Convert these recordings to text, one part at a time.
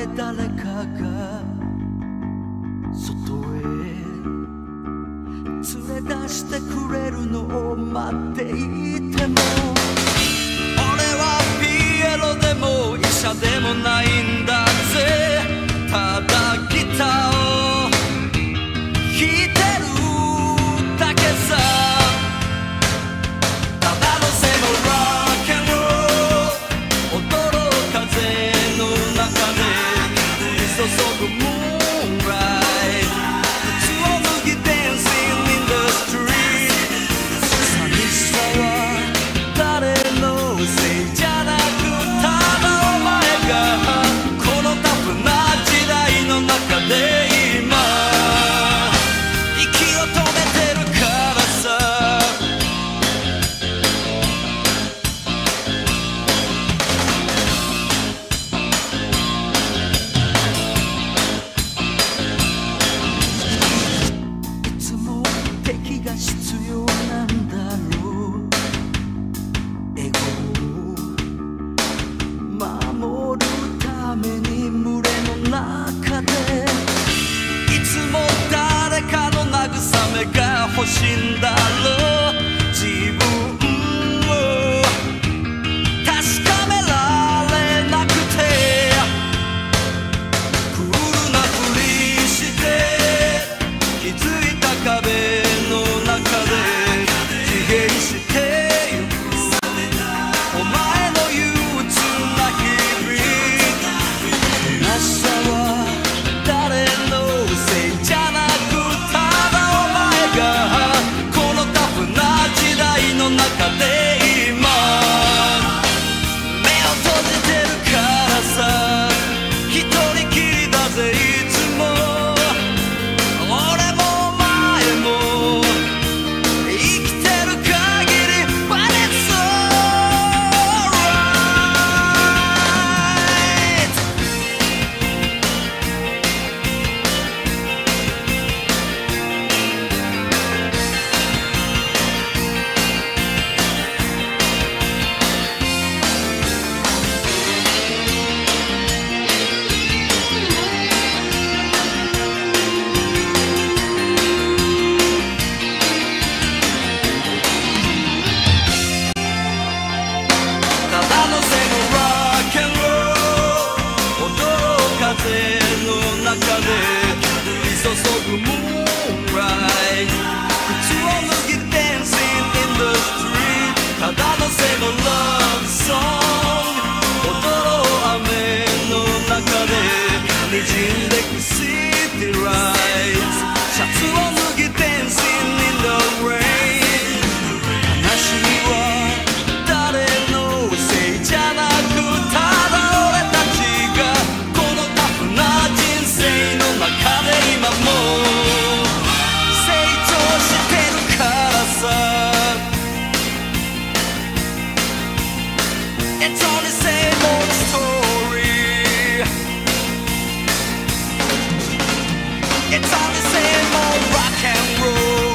へ誰かが外へ連れ出してくれるのを待っていても、俺はピエロでも医者でもないんだぜ。ただギターを弾いてるだけさ。ただのせのロックンロール、踊ろう風の中で降り注ぐムーンライト、靴を脱ぎ Dancing in the street。 寂しさは誰のせいじゃなく、ただお前がこのタフな時代の中で今息を止めてるからさ。いつも敵が必要なんだろう。エゴを守るために群れの中で、いつも誰かの慰めが欲しいんだろう。自分を確かめられなくて、クールなふりして気づいた壁の中で疲弊してゆくお前の憂鬱な日々。虚しさは誰のせいじゃなく、ただお前がこのタフな時代の中で今目を閉じてるからさ。一人きりだぜいつも、俺もお前も生きてる限り But it's alright。 ただのせのロックンロール、踊ろう風の中で降り注ぐムーンライト、靴を脱ぎ Dancing in the street。 ただのせの Love song、 踊ろう雨の中で滲んでく City Lights。 シャツを脱ぎ Dancing in the rain。 悲しみは誰のせいじゃなく、ただ俺たちがこのタフな人生の中で今も成長してるからさ。 It's only same old story. It's only same old rock and roll.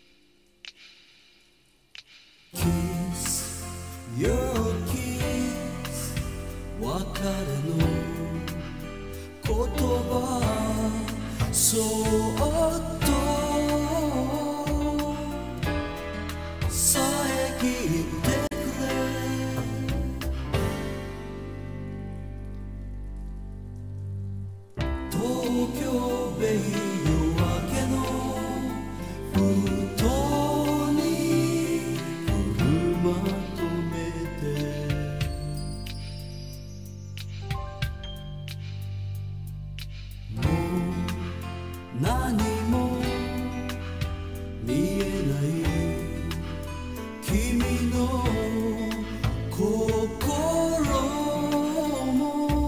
Kiss your kiss そっと遮ってくれ東京ベイ夜明けのふとに車止めてもう何も見えない君の心も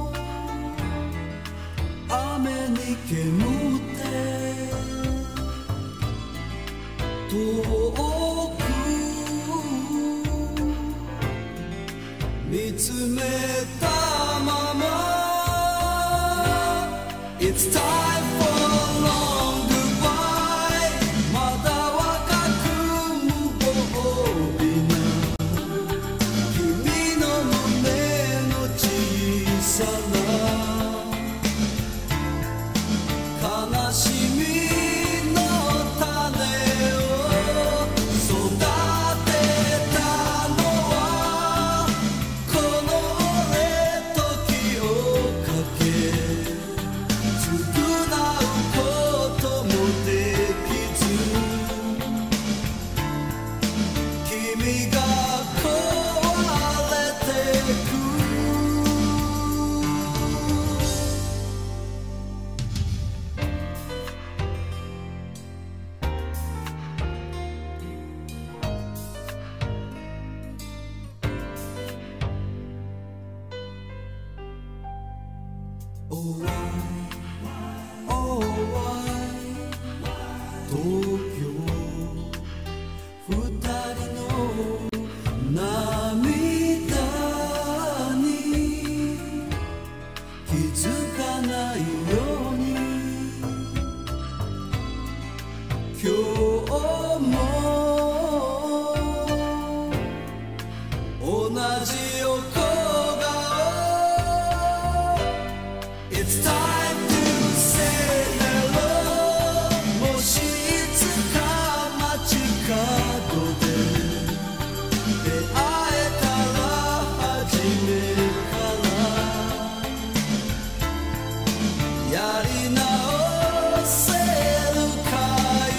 雨に煙って遠く見つめたまま It's time for a long goodbye まだ若く無防備な君の胸の小さな悲しみの種を育てたのはこの俺時をかけ償うこともできず君が壊れてく東京二人の涙に気づかないように今日も同じ横顔 It's time to say hello もしいつか街角で出会えたら初めからやり直せるかい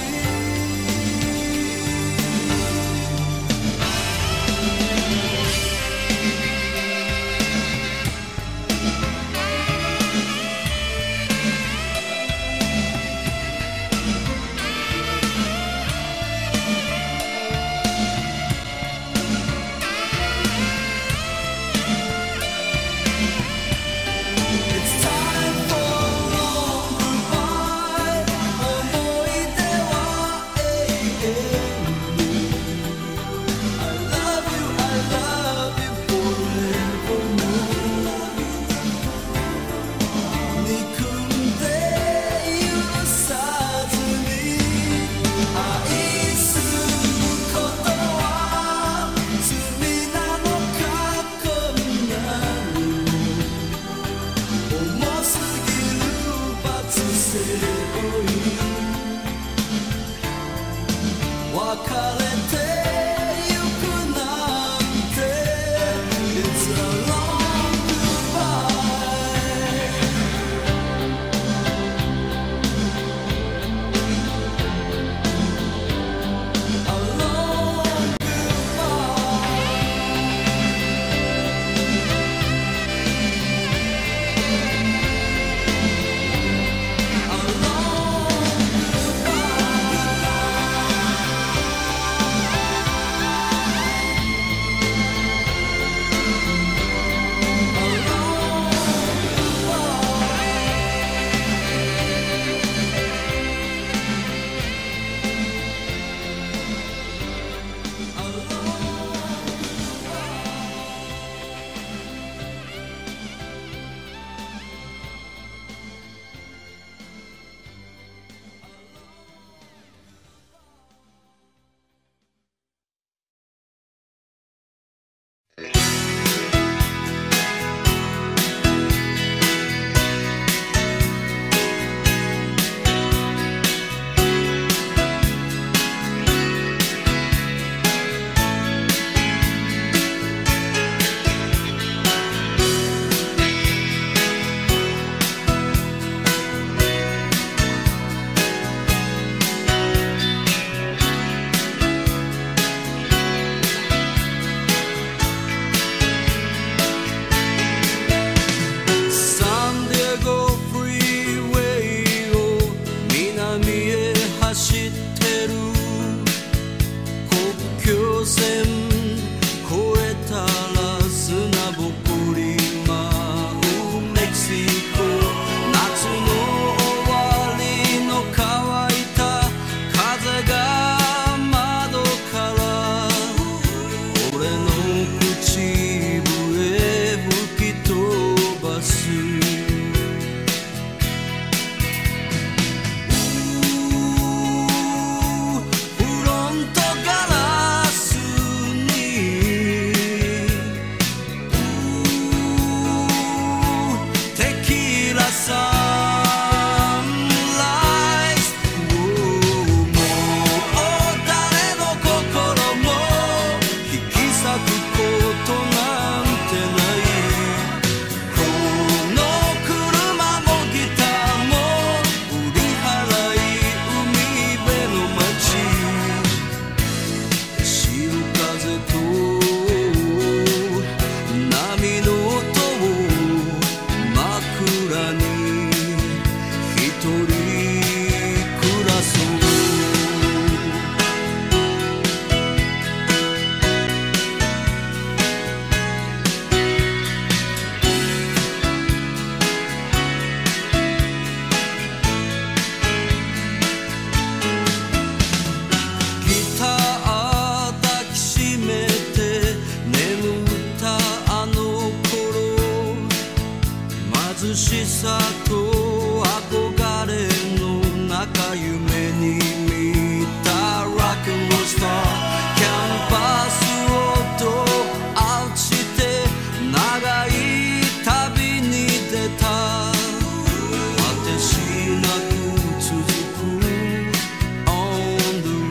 別れてゆくなんて It's a long goodbye A long goodbye 路線越えたら砂ぼこり舞うメキシコ夏の終わりの乾いた風が窓から俺の口笛吹き飛ばす貧しさと憧れの中夢に見た Rock and Roll Star キャンパスをドアウトして長い旅に出た果てしなく続く On the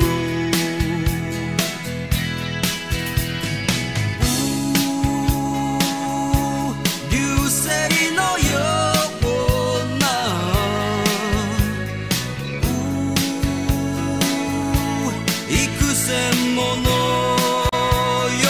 road 流星のもの夜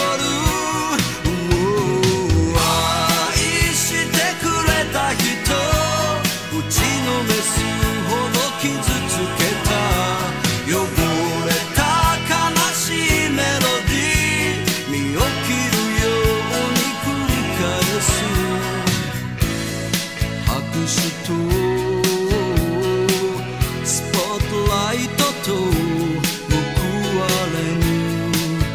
愛してくれた人打ちのめすほど傷つけた汚れた悲しいメロディー身を切るように繰り返す拍手とスポットライトと報われぬ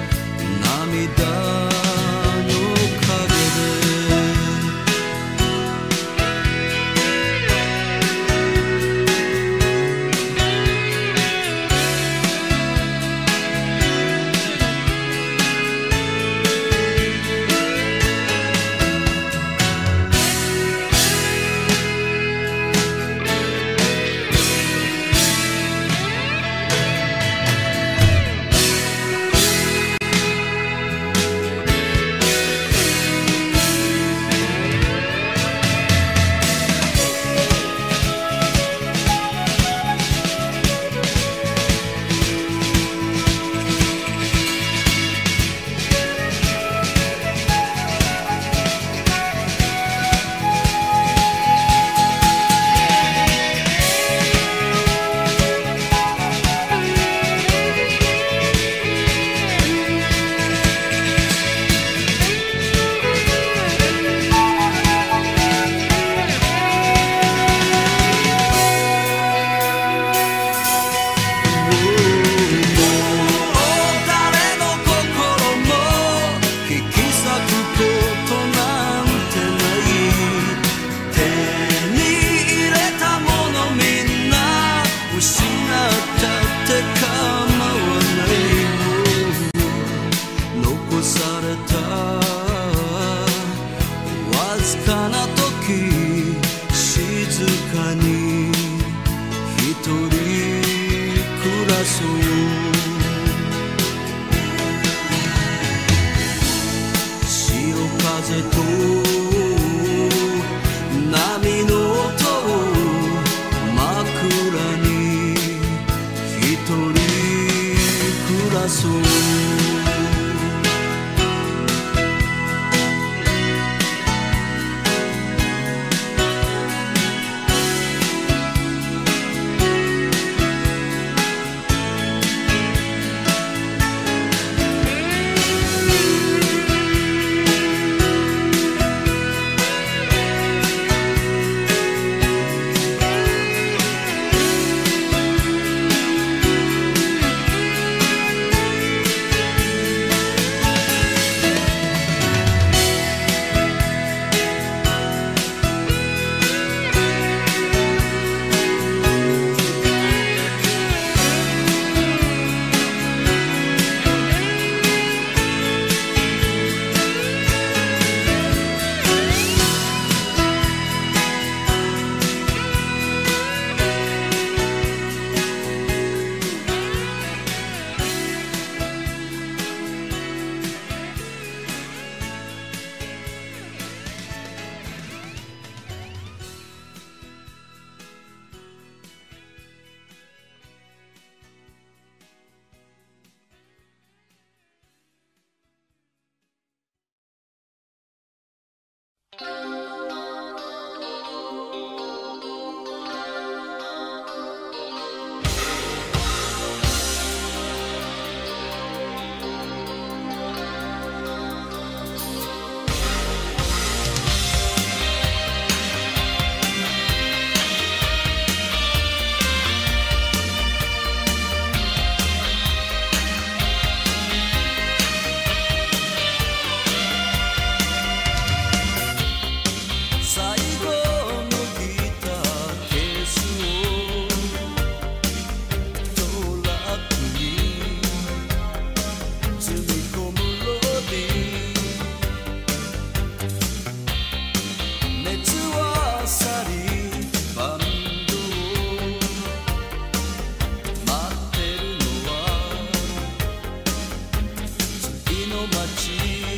の街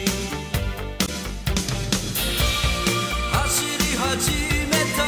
走り始めた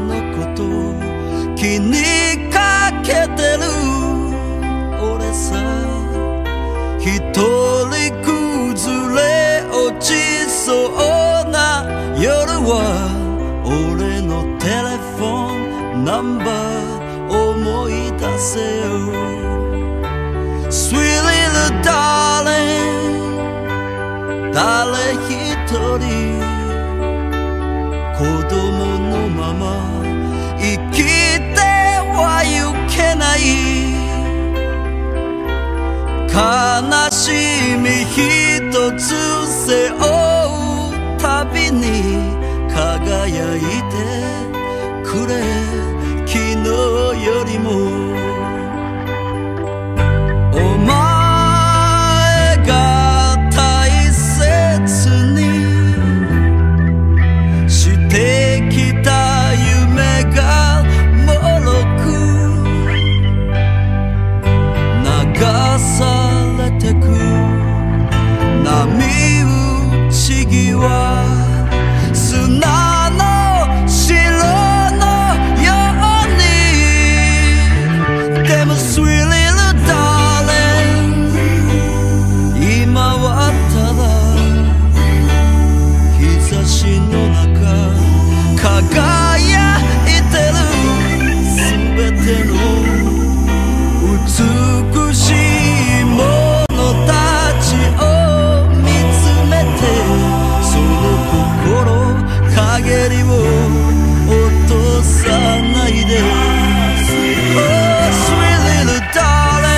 気にかけてる俺さ一人崩れ落ちそうな夜は俺のテレフォンナンバー思い出せよ Sweet little darling 誰一人子供のまま生きてはゆけない悲しみ一つ背負うたびに輝いてくれ昨日よりもお前が大切にしてきた夢がもろく流されてく波打ち際砂の城のようにでも Sweet little darling 今はただ日差しの中輝いてる全ての美しいものたちを見つめてその心陰りを落とさないで Oh sweet little darling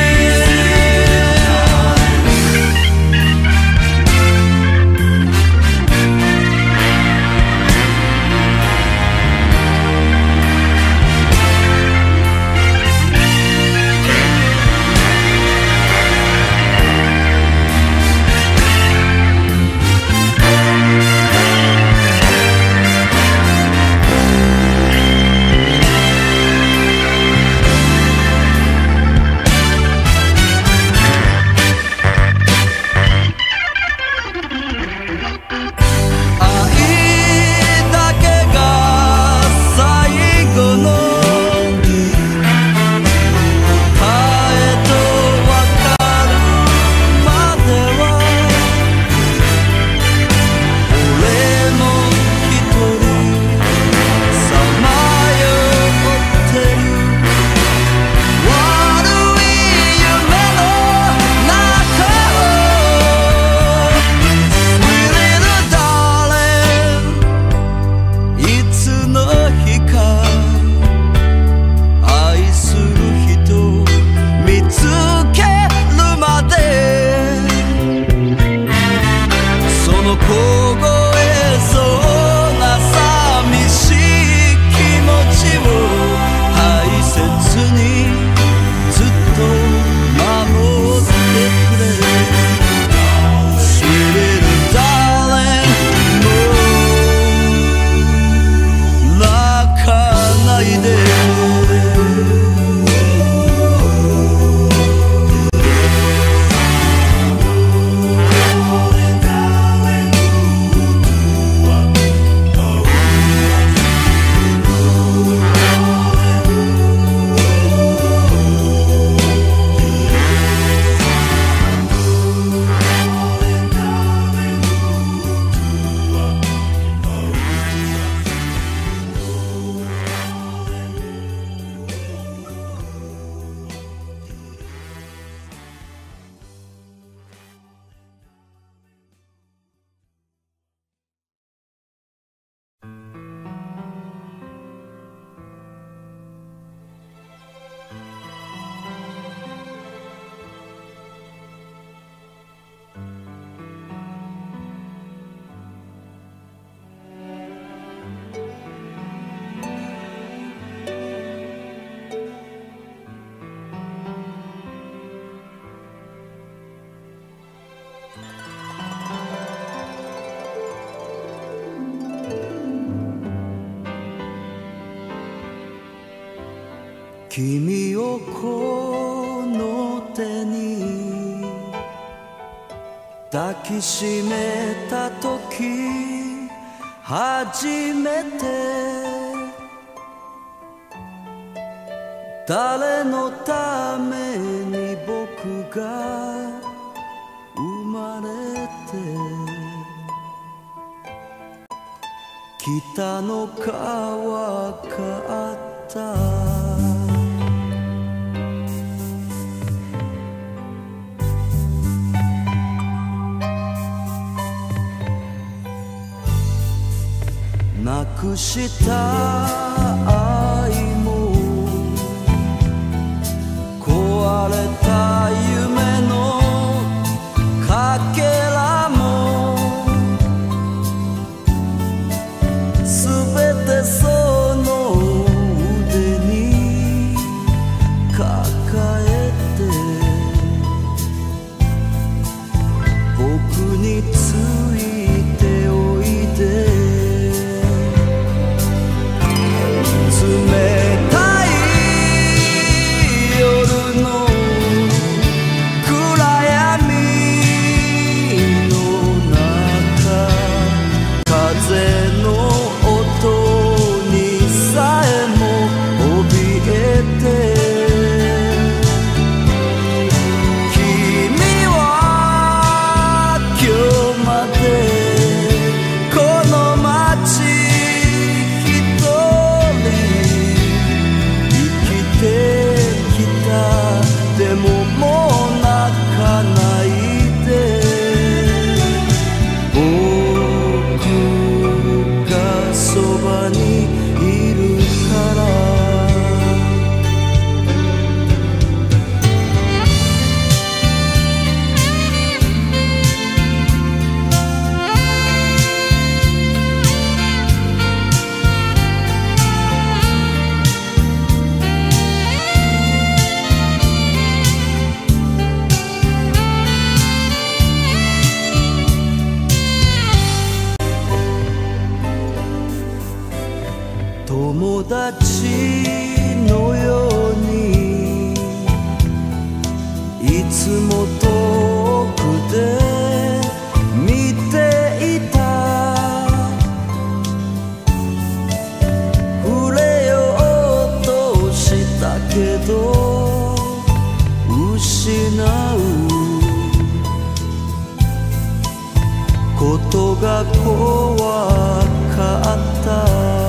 君をこの手に抱きしめた時初めて誰のために僕が北の川かったなくした愛も壊れた夢のかけらもすべてその腕に抱えて僕についておいで冷たい夜の暗闇の中風の音にさえも怯えて君は今日までこの街でももう泣かないで僕がそばにいるから友達のようにいつも遠くで見ていた触れようとしたけど失うことが怖かった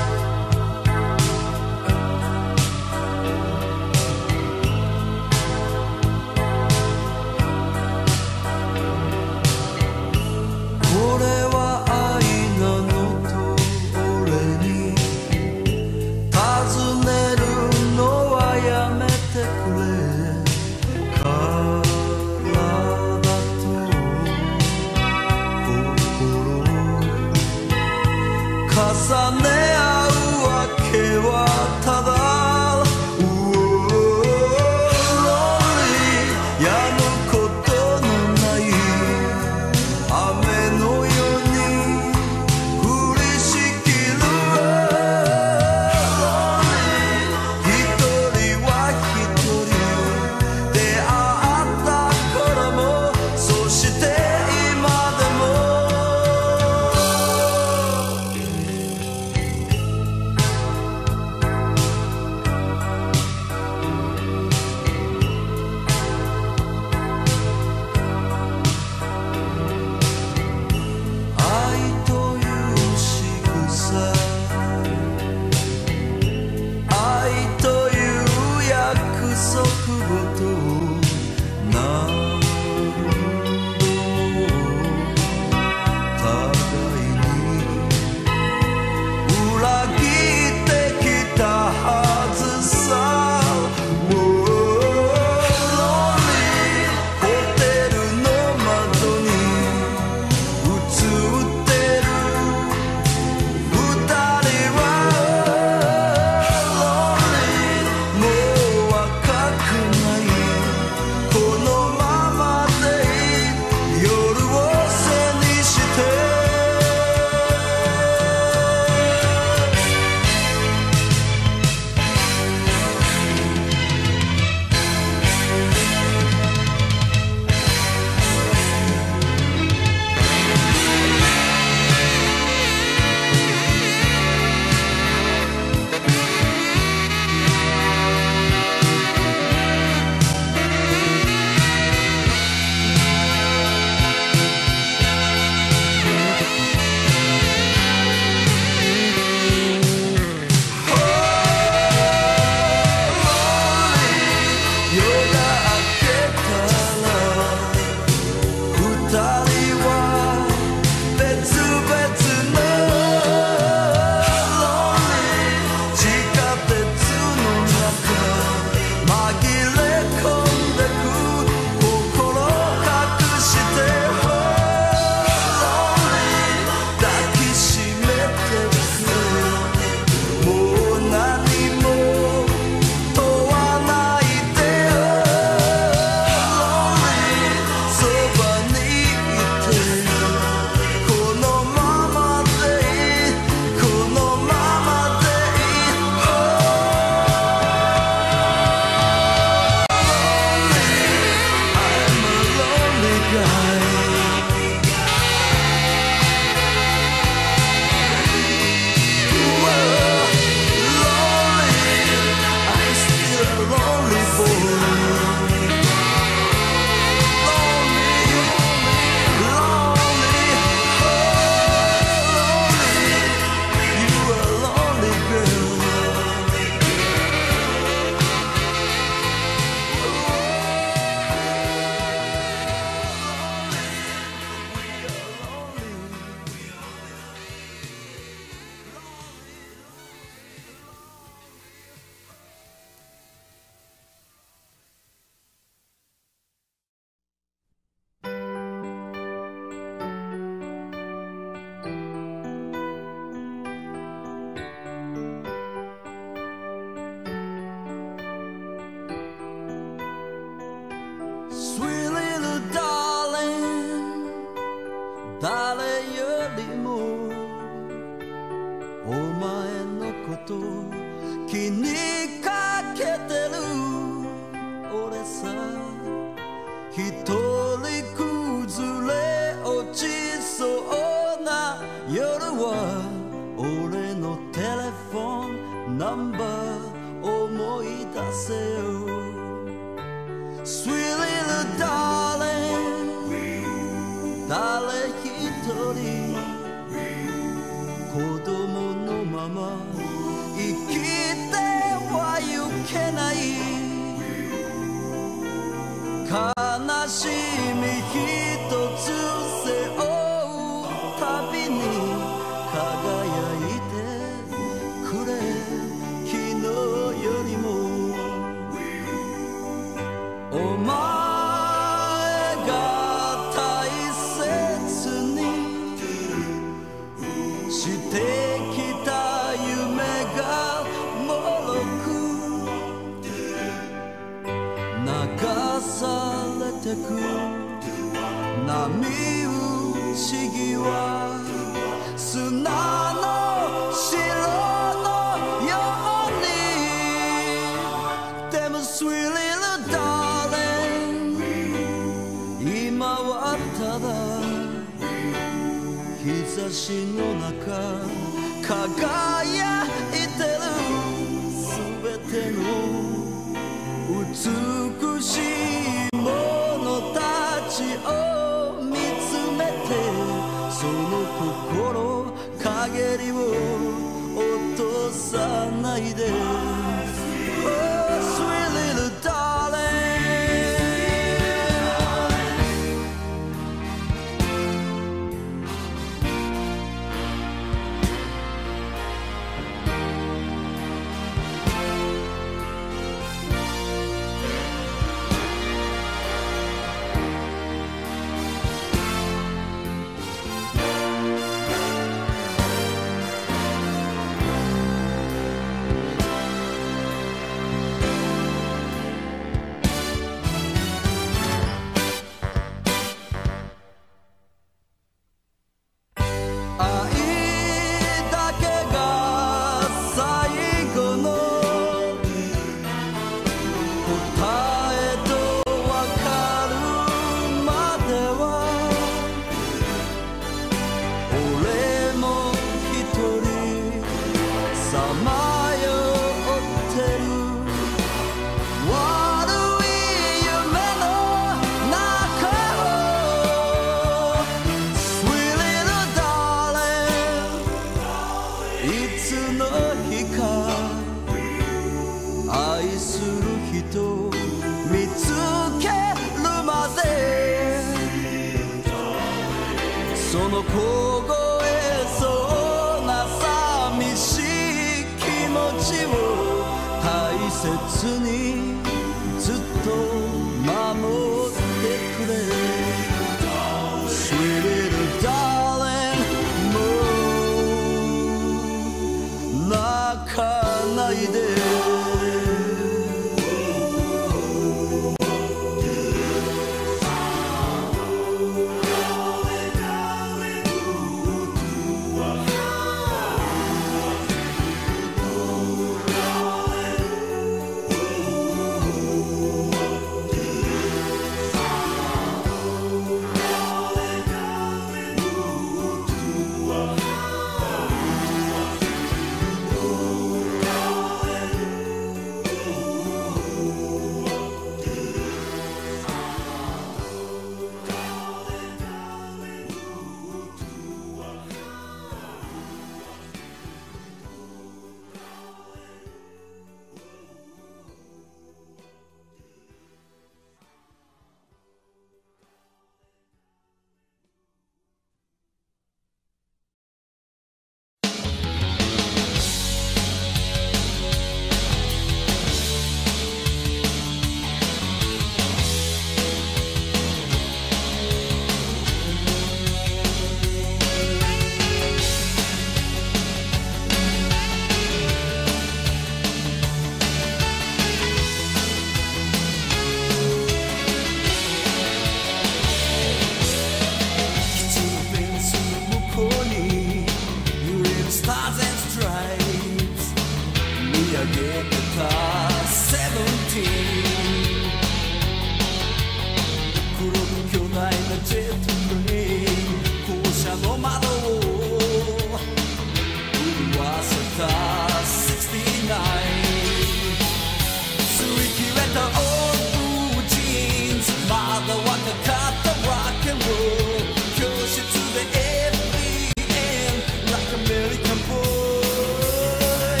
教室で FBN Like American boy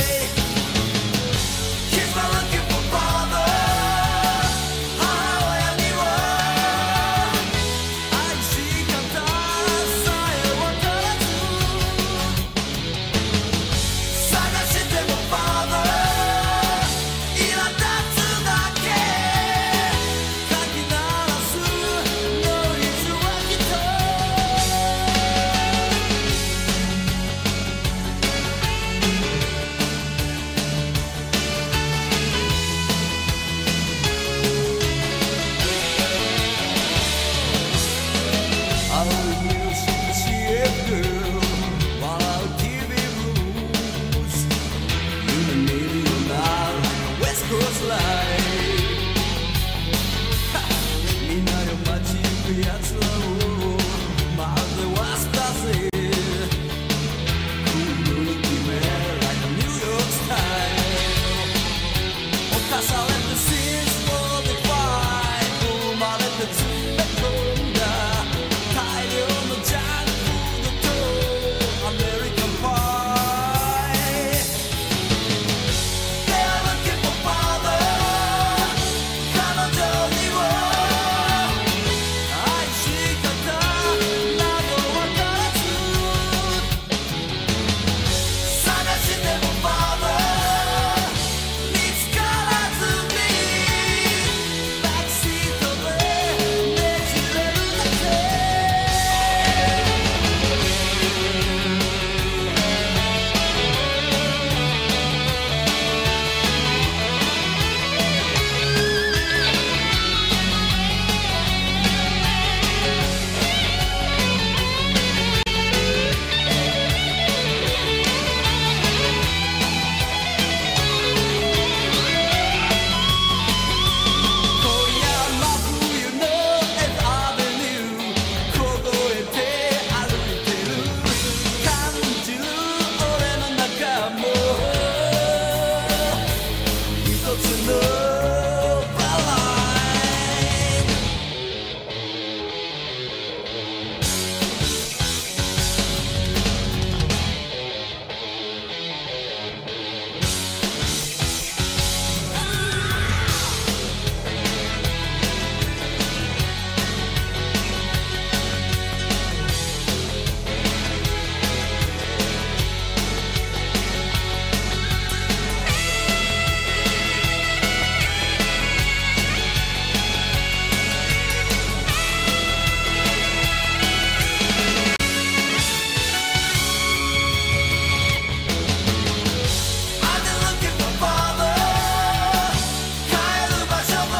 He's not looking for father 母親には愛し方さえわからず探しても father 苛立つだけかき鳴らすノイズはきっと青いニュース CF 笑う TV ブルース夢見るような West Coast Line みんなよ街行くやつらをまるでワスターぜ Cool looking man like a New York style 侵されて Since 45生まれて詰め込んだ大量のジャンクフードとアメリカンパイ They are looking for father 彼女には愛し方などわからず探しても father 見つからずにバックシートでねじれるだけ今夜真冬の F アベニュー凍えて歩いてる感じる俺の中も一つのバランI've been looking for father 帰る場所も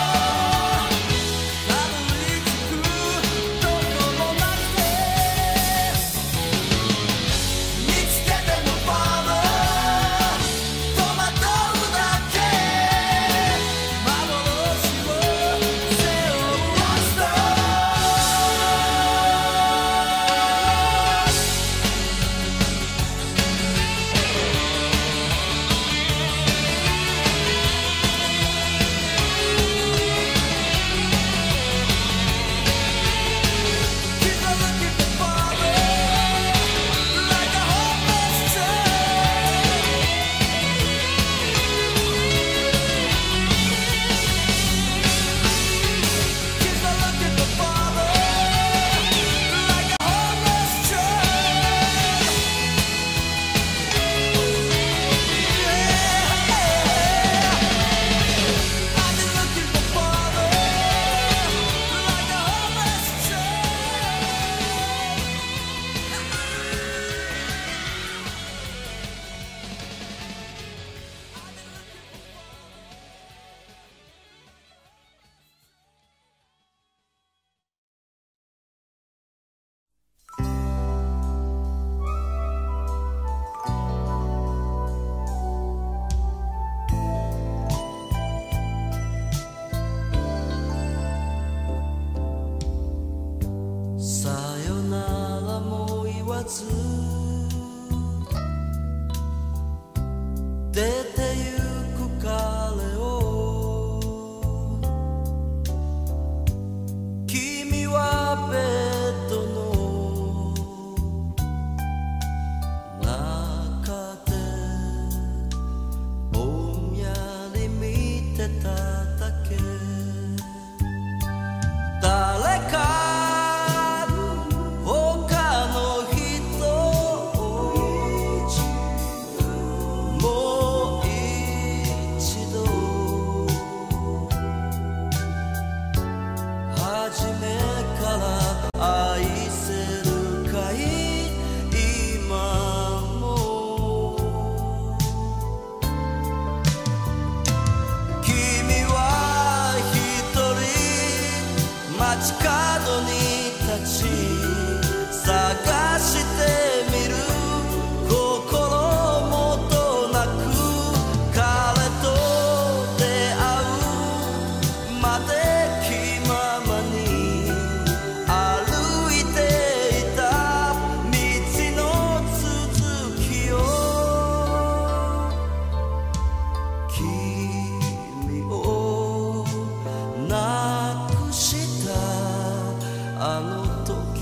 たどり着くどこもなくて見つけても father 戸惑うだけ幻を背負うロスターHe's not looking for father like a homeless child He's not looking for father like a homeless child I've been looking for father like a homeless child さよならも言わず出てゆく彼を君は別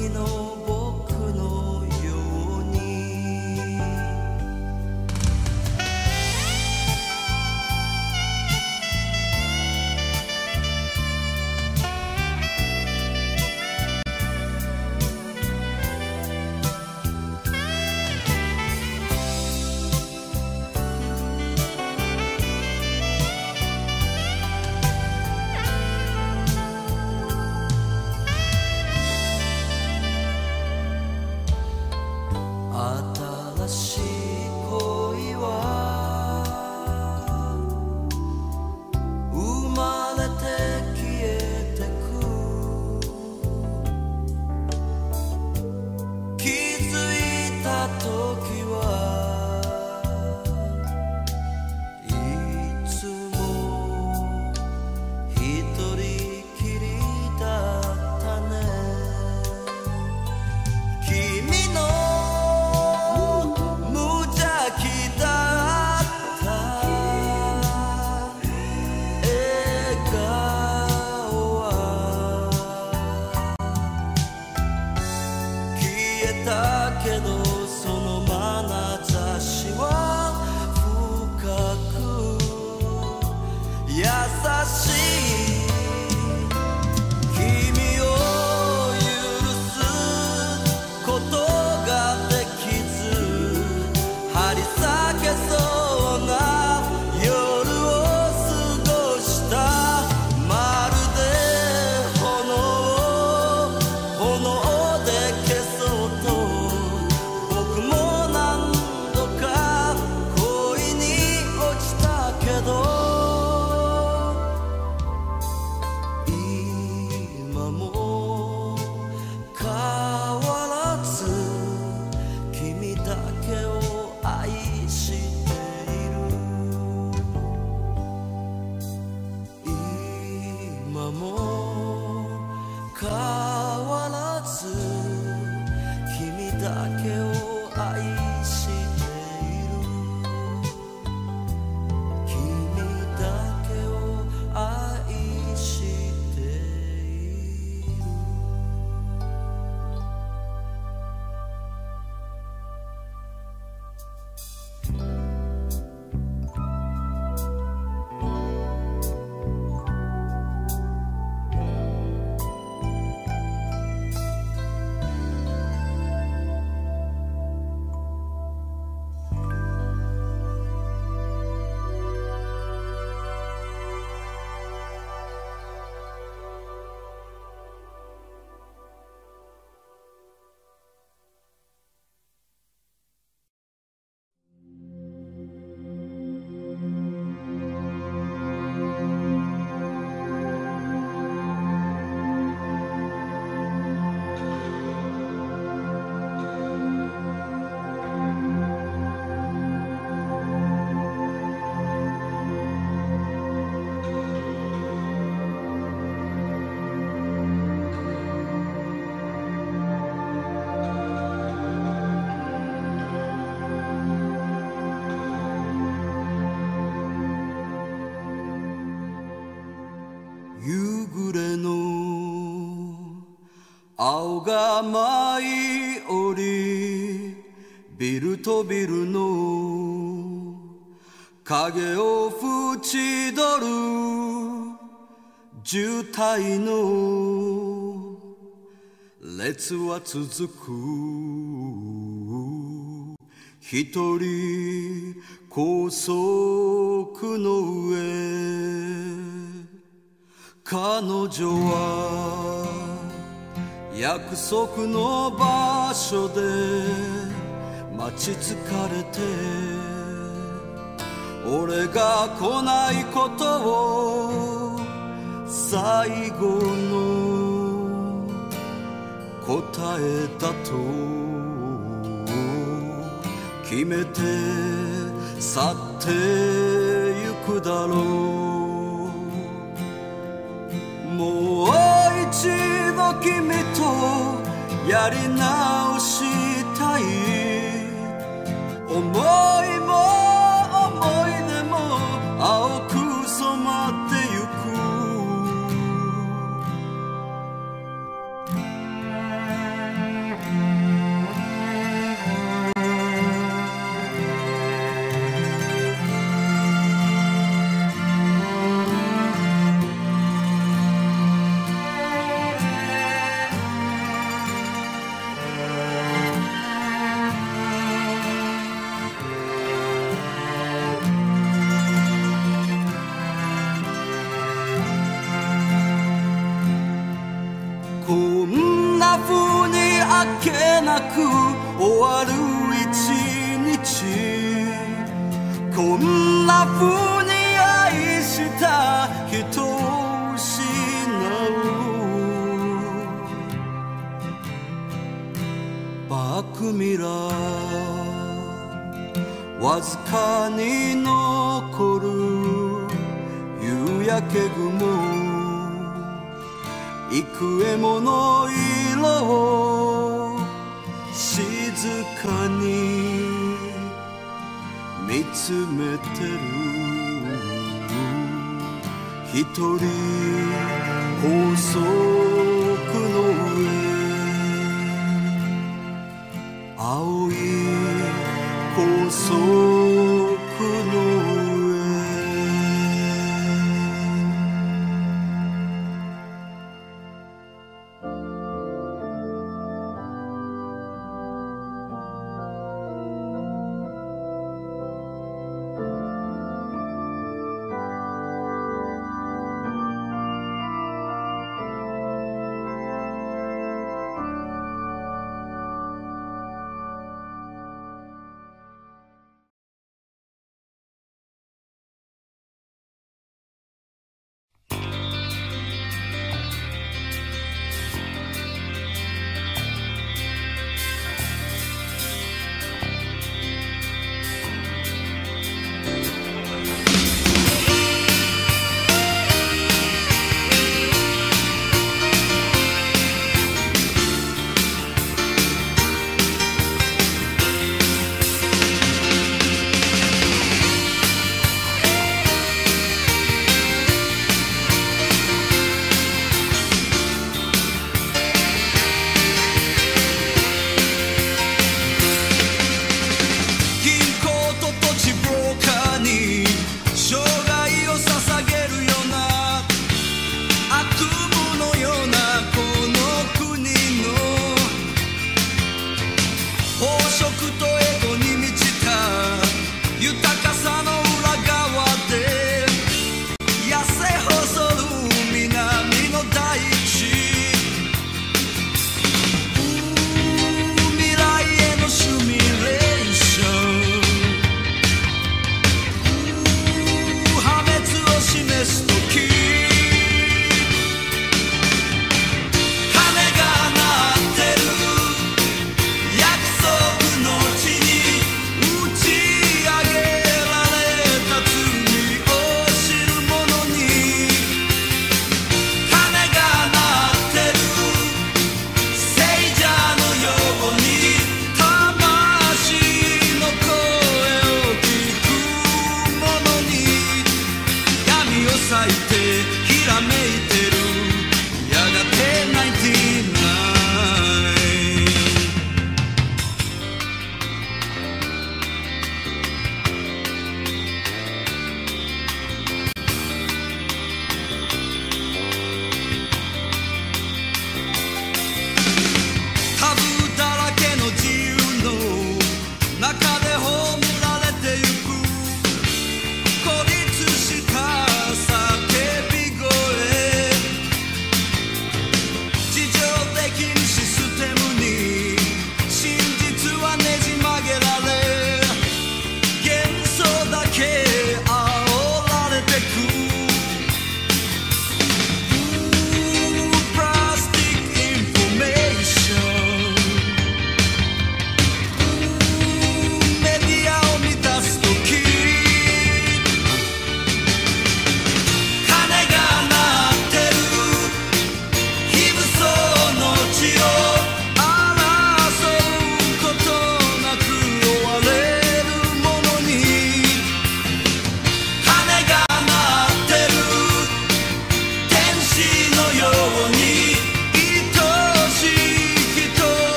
時の僕のように新しい恋は生まれて消えてく気づいた時はいつも一人きりだったね君のだけどその眼差しは深く優しい君を許すことができず張り裂けそうな夜を過ごしたまるで炎で消そう僕も何度か恋に落ちたけど今も変わらず君だけを愛している今も変わらず君だけを愛している君だけを愛している夕暮れの青が舞い降りビルとビルの影を縁取る渋滞の列は続く一人高速の上彼女は約束の場所で待ち疲れて俺が来ないことを最後の答えだと決めて去ってゆくだろうもう一度君とやり直したい思いも思い出も青く染まってゆく風にあっけなく終わる一日、こんな風に愛した人を失う。バックミラーわずかに残る夕焼け雲、幾重もの色を静かに見つめてる。一人高速の上、青い高速の上。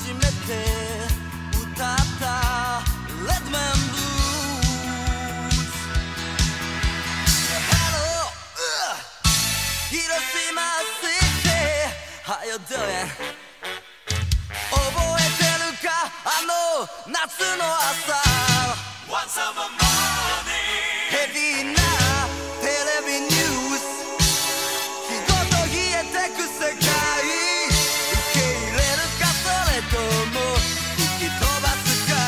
めて歌ったレッドマンブルース Hello、広島 City How you doing 覚えてるかあの夏の朝 One summer morning ヘビーなテレビニュース日ごと冷えてく世界受け入れるかそれとも吹き飛ばすか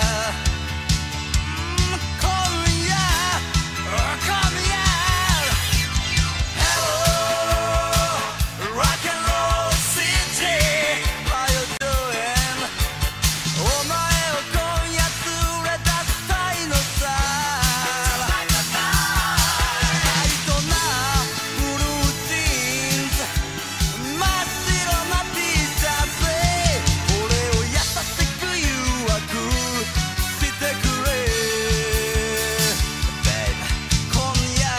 今夜 Come here Hello Rock and Roll City How you doing お前を今夜連れ出したいのさタイトなブルージーンズ真っ白な T シャツ俺を優しく誘惑してくれ Babe 今夜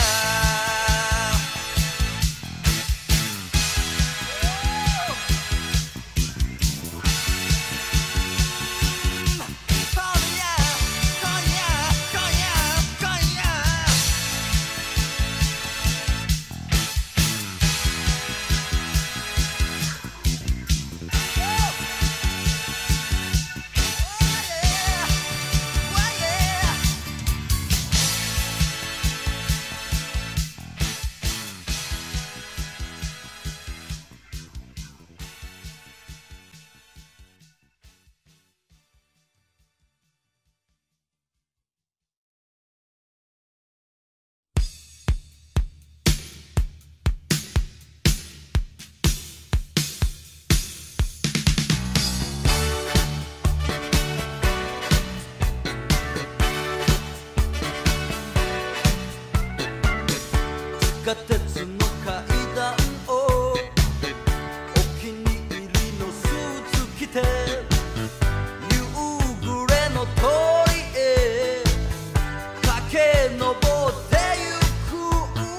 地下鉄の階段をお気に入りのスーツ着て夕暮れの通りへ駆け上ってゆく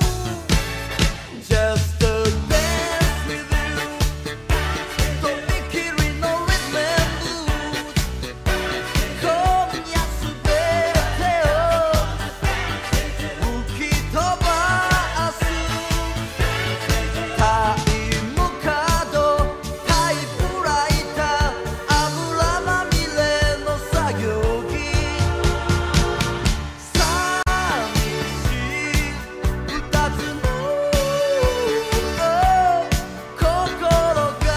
Just a dance with you とびきりの Rhythm and Blues 今夜すべてを吹き飛ばすタイムカードタイプライター油まみれの作業着寂しい二つの心が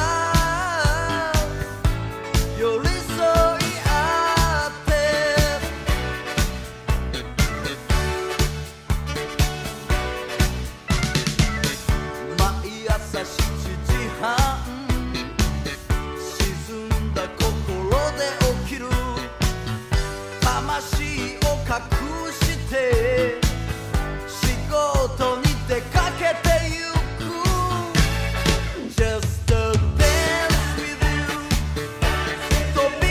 寄り添い合って毎朝7時半沈んだ心で起きる魂を隠して仕事に出かけてゆく Just a dance with you とび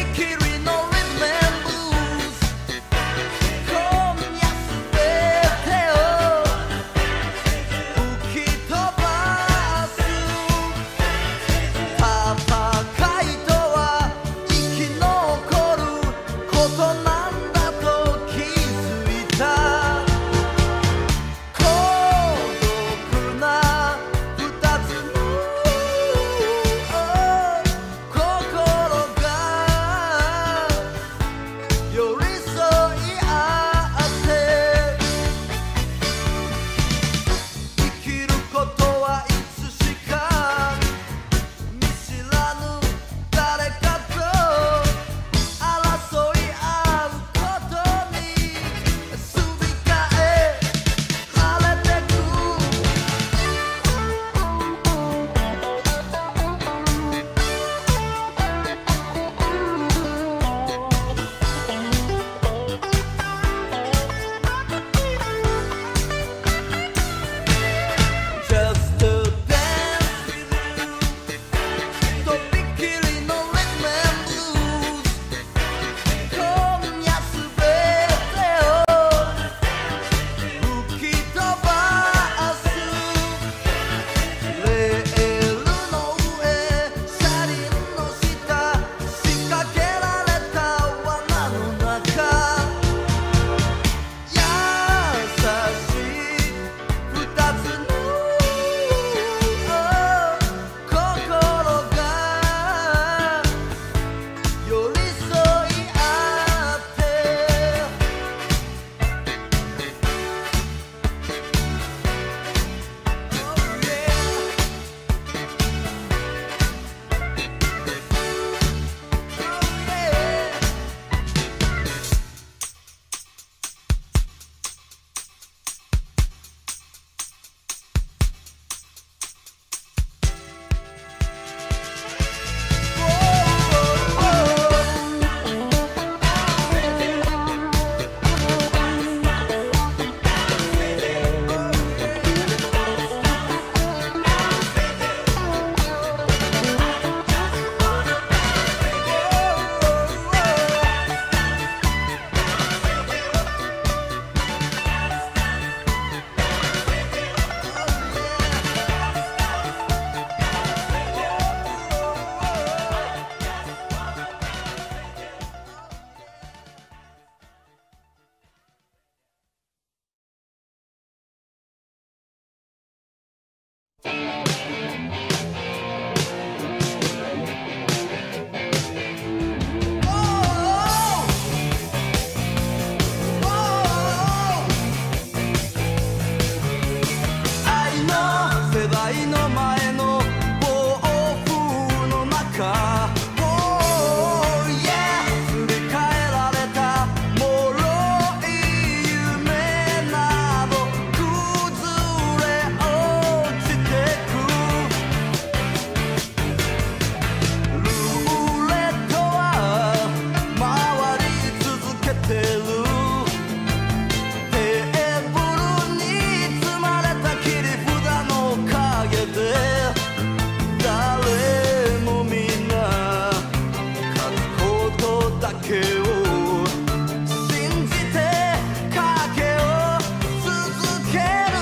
けを信じてかけを続ける。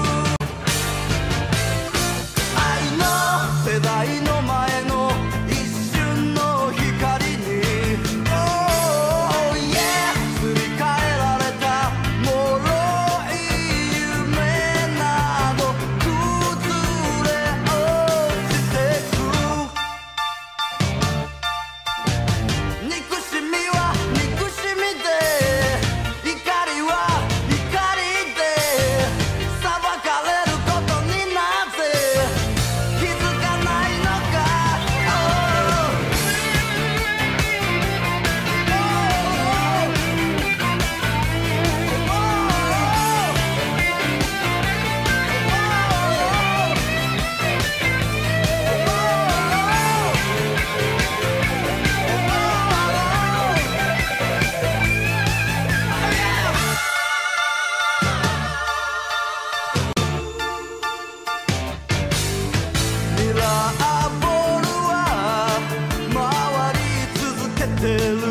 愛の世代の前の一瞬の光に Oh yeah すり替えられた脆い夢など崩れ落ちてく。憎しみは憎しみで怒りは怒りで裁かれることになぜ気づかないのか。ミラーボールは回り続けてる。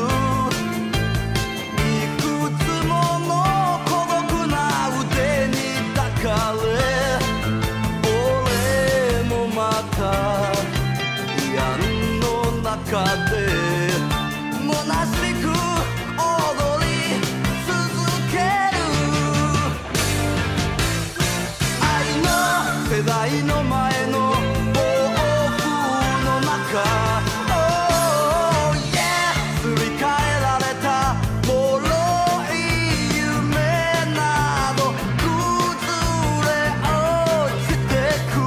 いくつもの孤独な腕に抱かれ俺もまた闇の中で虚しく踊り続ける。愛の世代の前の暴風の中 Oh yeah すり替えられた脆い夢など崩れ落ちてく。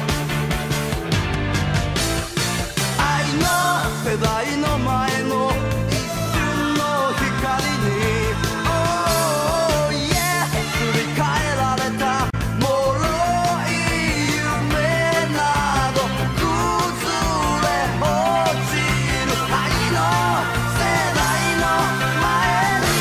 愛の世代の前の一瞬の光に Oh yeah すり替えられた脆い夢など崩れ落ちる。愛の世代の前に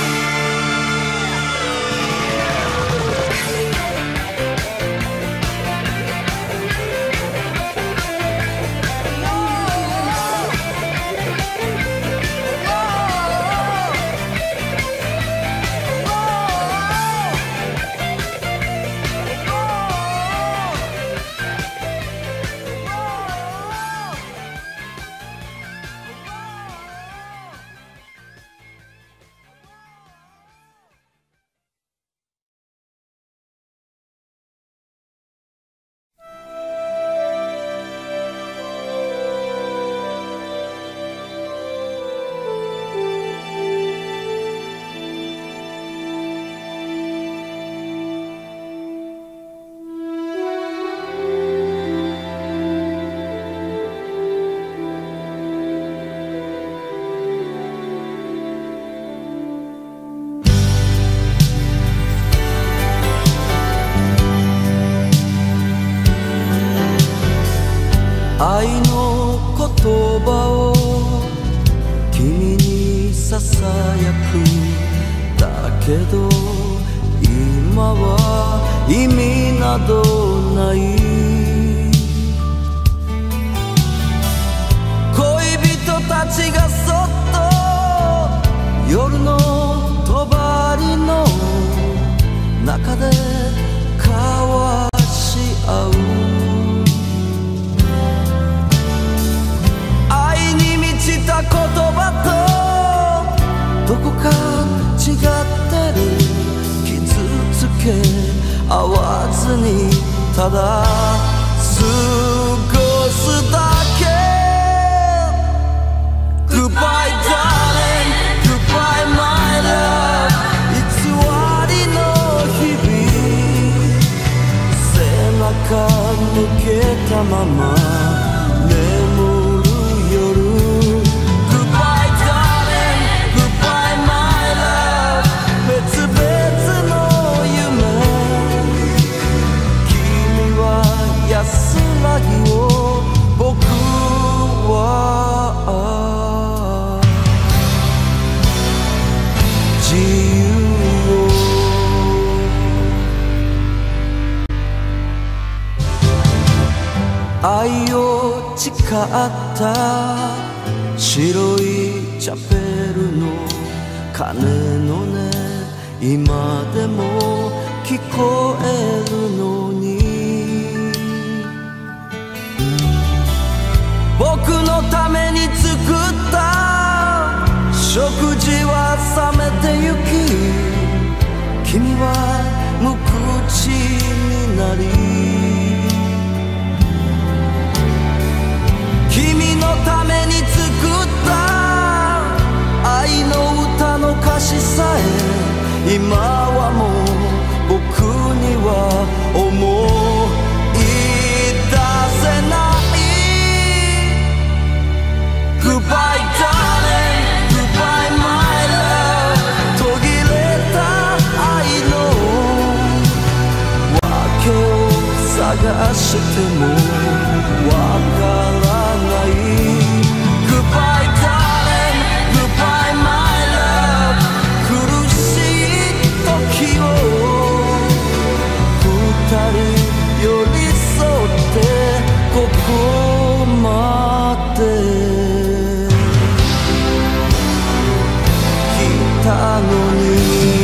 愛の言葉を君にささやくだけど今は意味などない。恋人たちがそっと夜の帳の中で交わし合う。愛に満ちた言葉とどこか違ってる。傷つけ合わずにただ過ごすだけ。 Goodbye darling Goodbye my love 偽りの日々背中向けたまま眠る夜 Goodbye darling Goodbye my love 別々の夢君は安らぎを僕は自由を愛を誓った白いチャペルの鐘の音今でも聞こえるのに僕のために作った食事は冷めてゆき君は無口になり君のために作った愛の歌の歌詞さえ今はもう僕には思い出せない Goodbye darling Goodbye my love 途切れた愛の訳を探してもわからない Goodbye darling Goodbye my love 苦しい時を二人寄り添ってここまで来たのに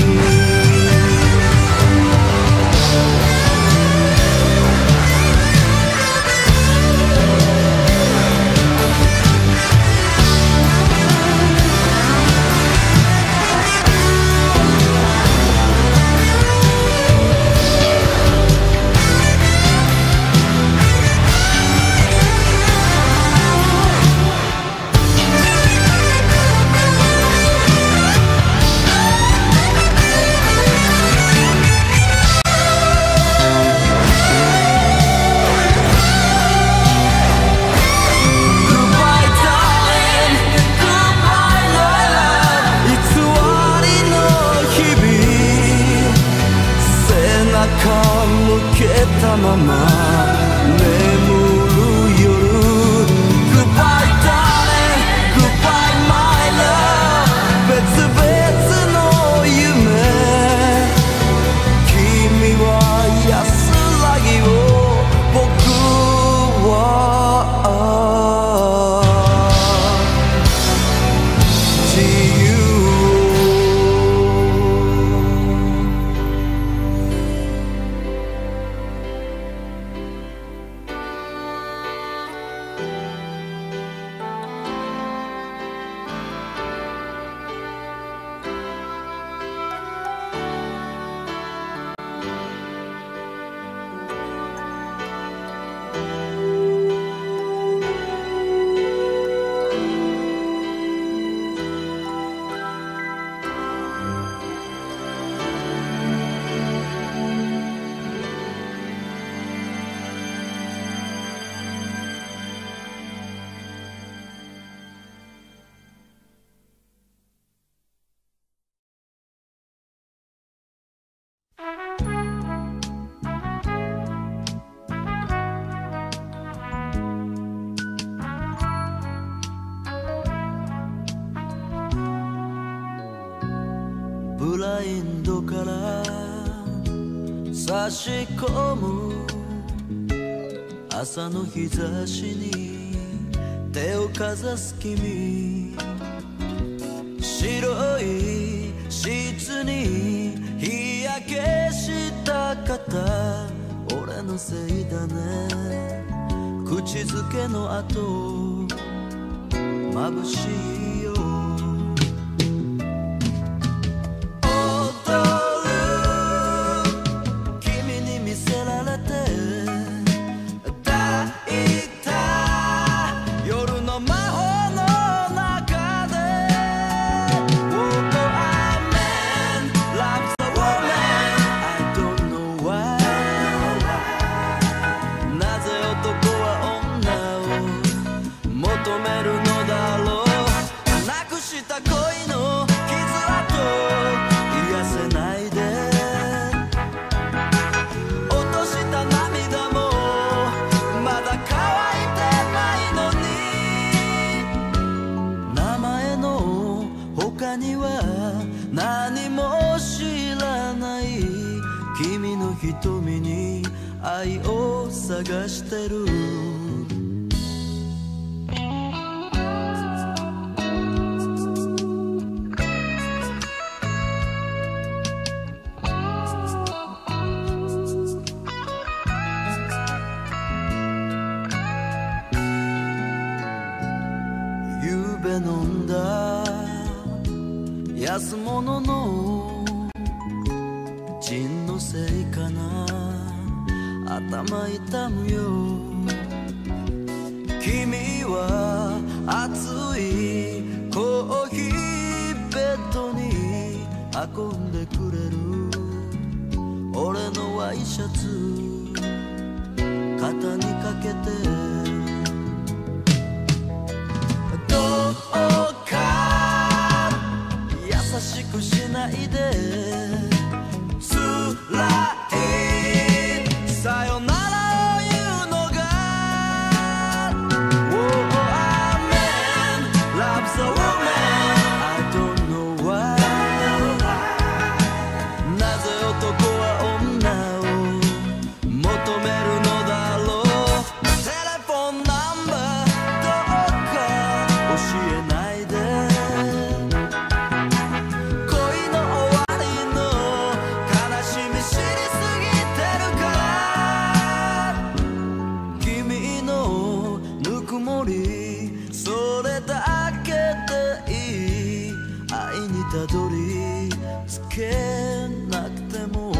たまま眠る夜 Goodbye darling Goodbye my love 別々の夢君は安らぎを僕は自由ブラインドから差し込む朝の日差しに手をかざす君白いシーツに日焼けした肩俺のせいだね口づけの後眩しいよ瞳に愛を探してるべ飲んだ安物のジンのせいかな、頭痛むよ。君は熱いコーヒーベッドに運んでくれる。俺のワイシャツ肩にかけて、どうか優しくしないで、つらいさよならを言うのが Oh, a man loves a woman I don't know why なぜ男は女を求めるのだろう。テレフォンナンバーどうか教えないで、恋の終わりの悲しみ知りすぎてるから。君のぬくもりそれだけでいい。愛にたどり着けなくても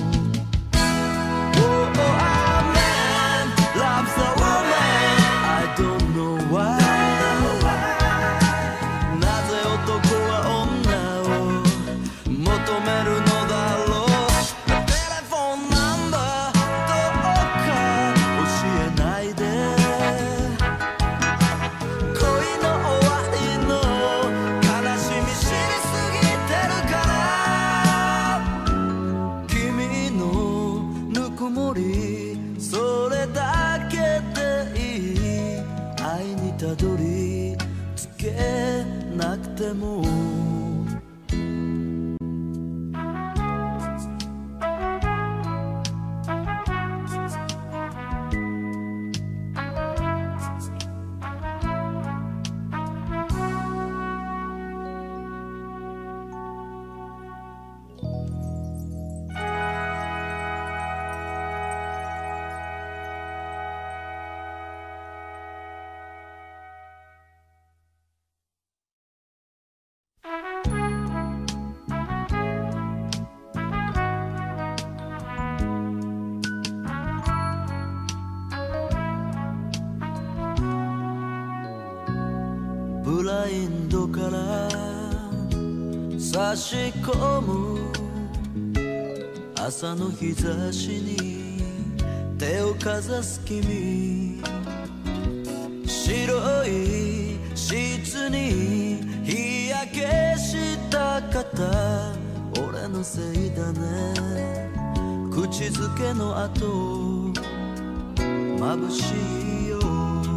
それだけでいい。愛にたどり着けなくてもブラインドから差し込む朝の日差しに手をかざす君、白いシーツに日焼けした肩、俺のせいだね。口づけの跡眩しいよ。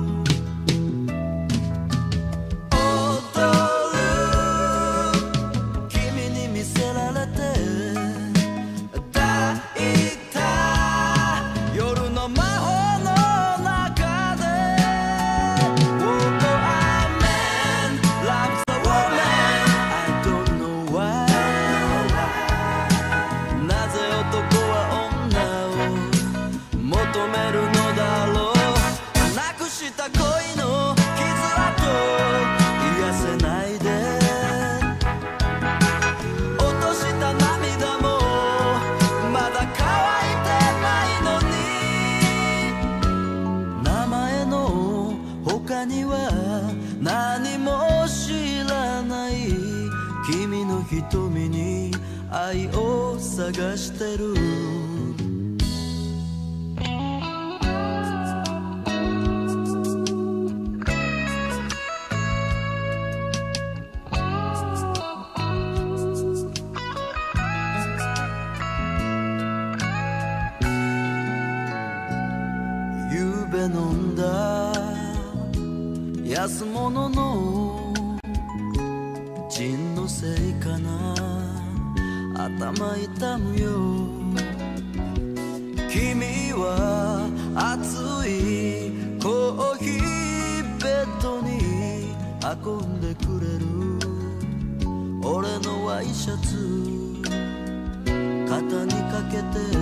何も知らない君の瞳に愛を探してる。夕べ飲んだ安物のジンのせいかな、頭痛むよ。君は熱いコーヒーベッドに運んでくれる。俺のワイシャツ肩にかけて、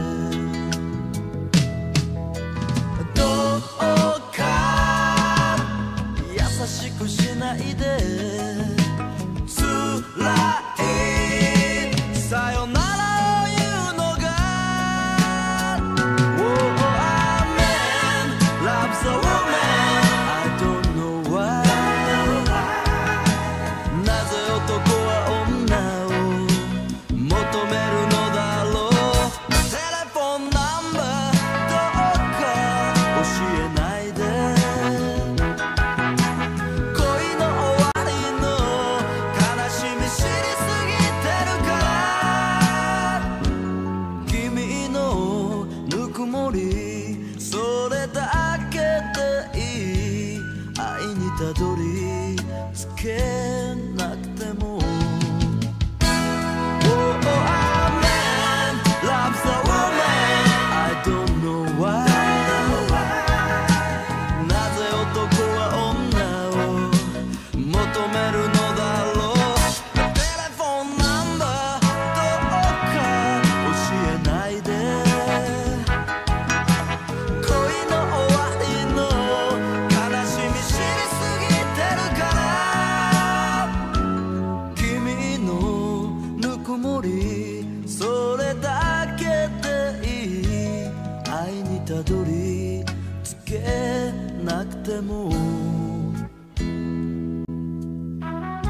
どうか優しくしないでるのだろう。テレフォンナンバーどうか教えないで。恋の終わりの悲しみ知りすぎてるから。君のぬくもりそれだけでいい。愛にたどり着けなくても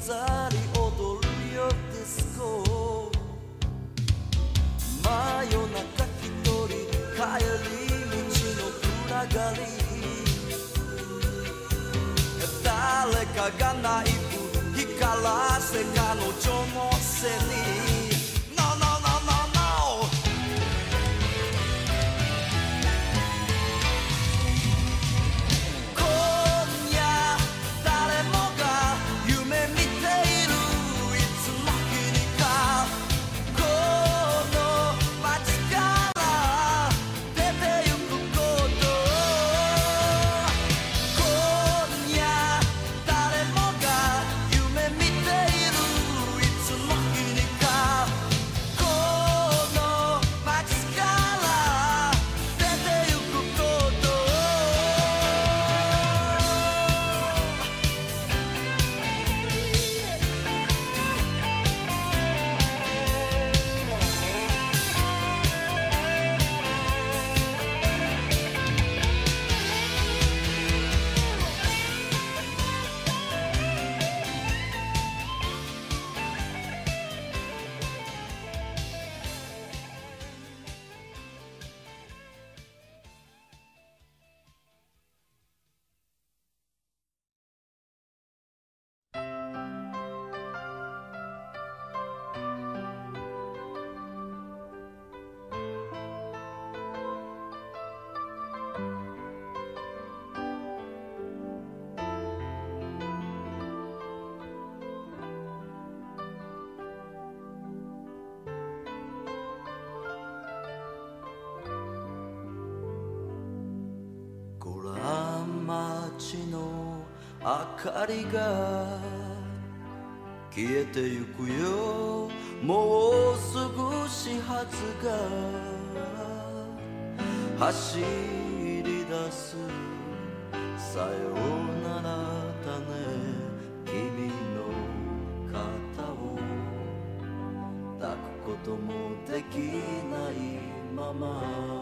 ざり踊るよディスコ真夜中一人帰り道の暗がり誰かがナイフ光らせ彼女の背に No, no, no, no, no 今夜誰もが夢見ているいつの日にかこの街から出てゆくこと今夜誰もが夢見ているいつの日にかこの街から出てゆくこと街の明かりが消えてゆくよもうすぐ始発が走り出すさよならだね君の肩を抱くこともできないまま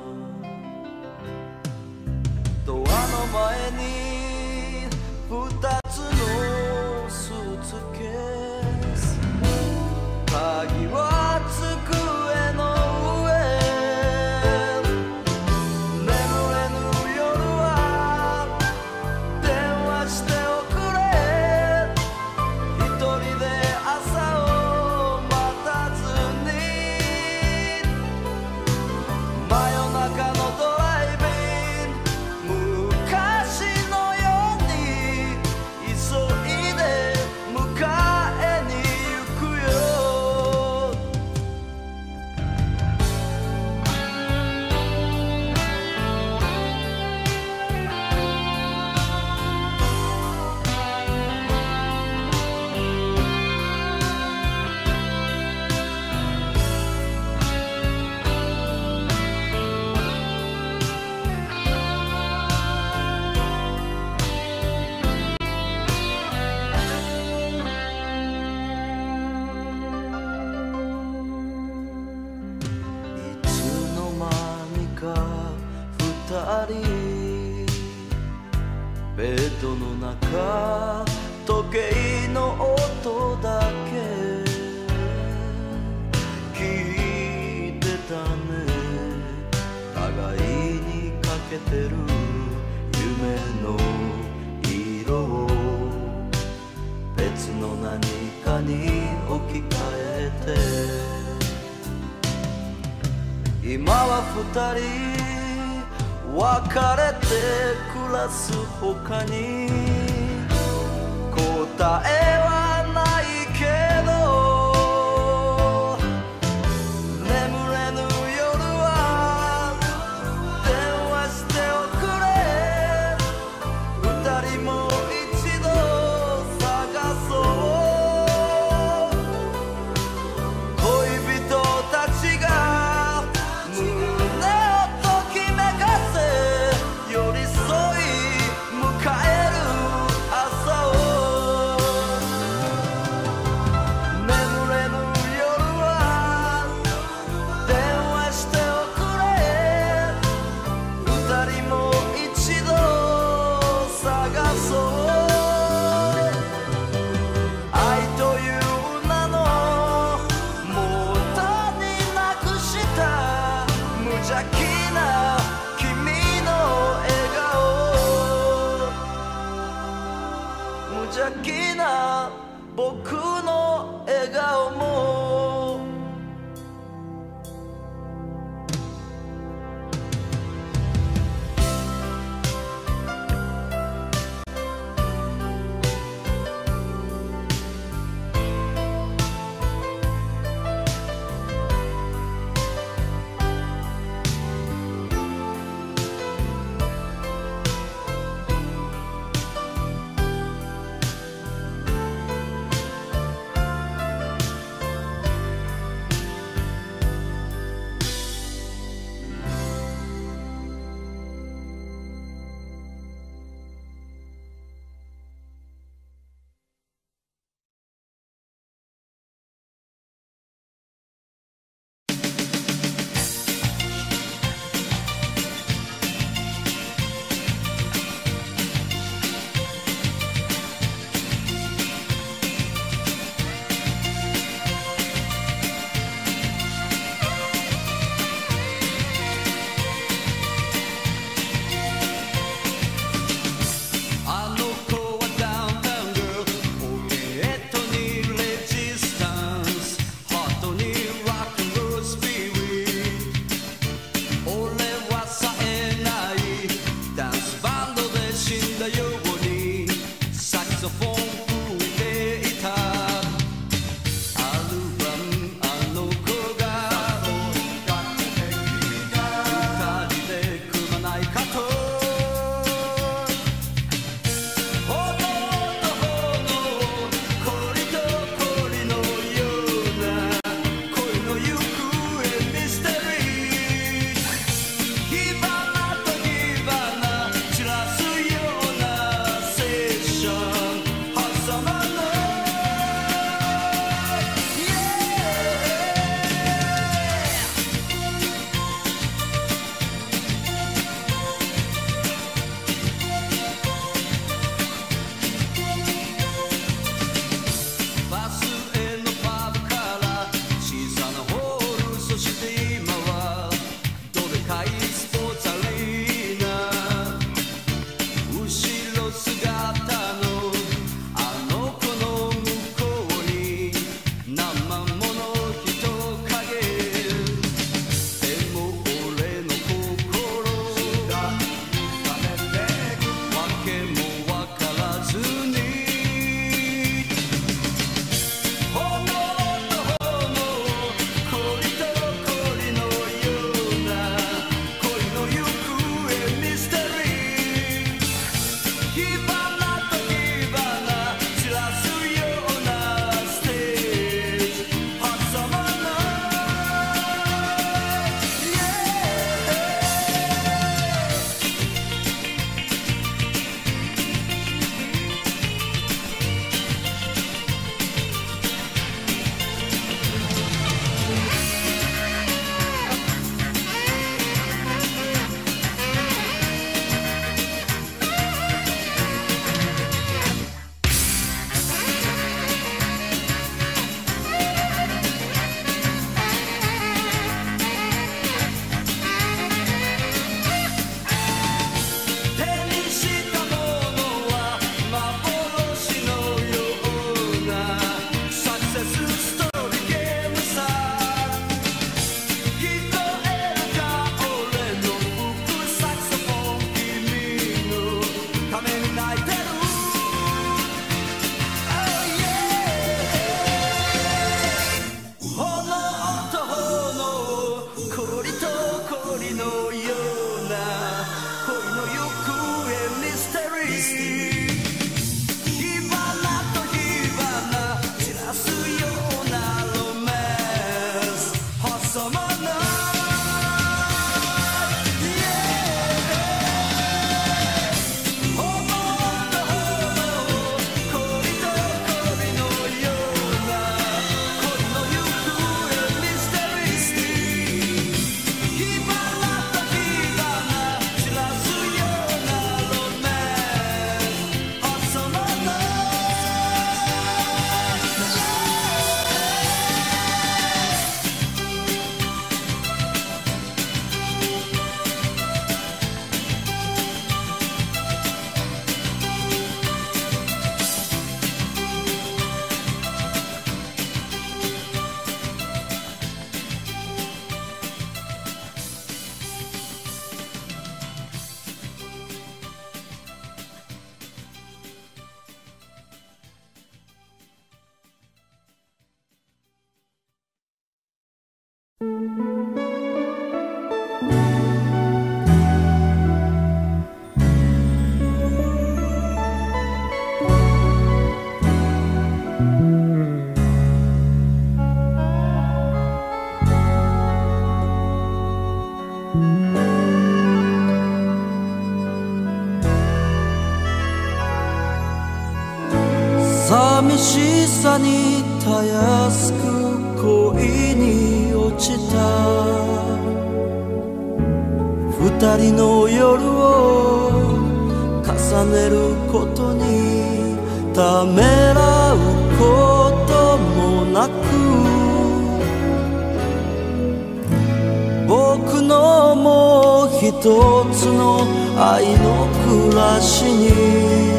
ドアの前に2つのスーツケース鍵は机の上眠れぬ夜は電話しておくれ一人で朝を待たずに真夜中のドライブベッドの中時計の音だけ聞いてたね互いにかけてる夢の色を別の何かに置き換えて今は二人別れて暮らす他に答えはないけど眠れぬ夜は電話しておくれ二人も一度探そう恋人たちが胸をときめかせ寄り添い迎える朝を邪気な僕の笑顔も寂しさにたやすく恋に落ちた二人の夜を重ねることにためらうこともなく僕のもう一つの愛の暮らしに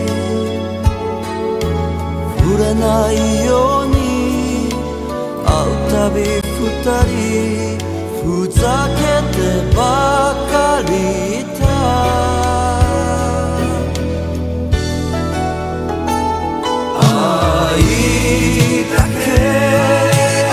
触れないように会うたび二人ふざけてばかりいた愛だけ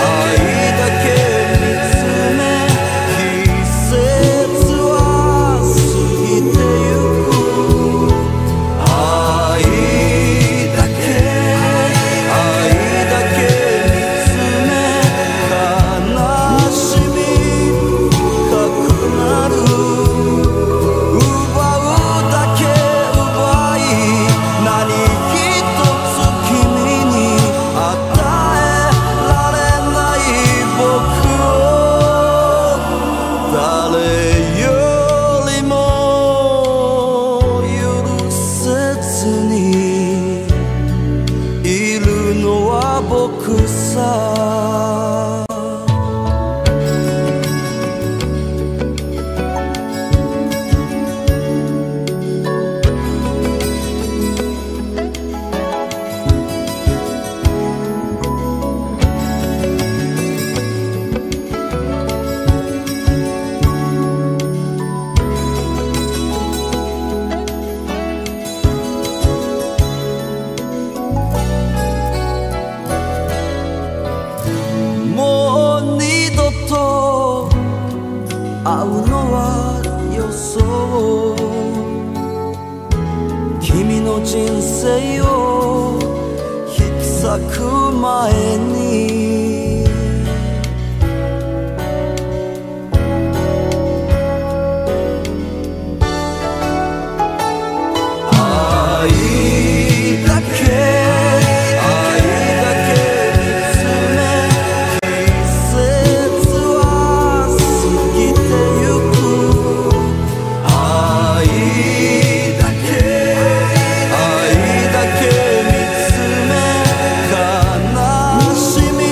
会うのは予想君の人生を引き裂く前に愛だけ悲しみ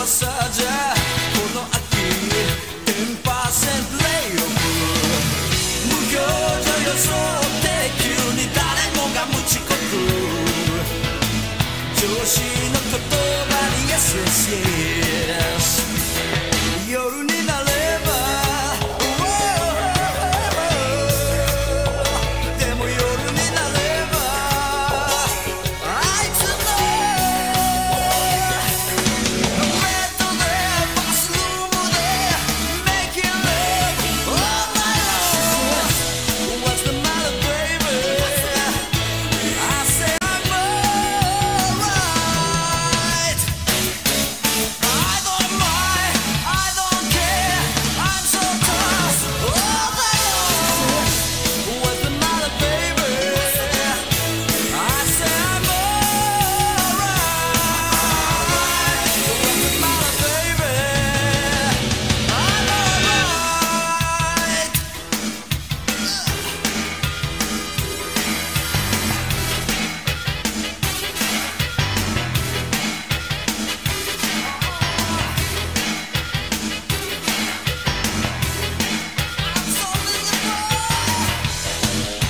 まさじゃこの秋 10% レイオフ無表情装って急に誰もが無遅刻上司の言葉に Yes yes yes 夜になればでも夜になればあいつのベッドでバスルームで Making love all night long What's the matter baby I say I'm alright I don't mind I don't care I'm so tough all night long What's the matter baby I say I'm alright What's the matter baby I'm alright I'm so miserable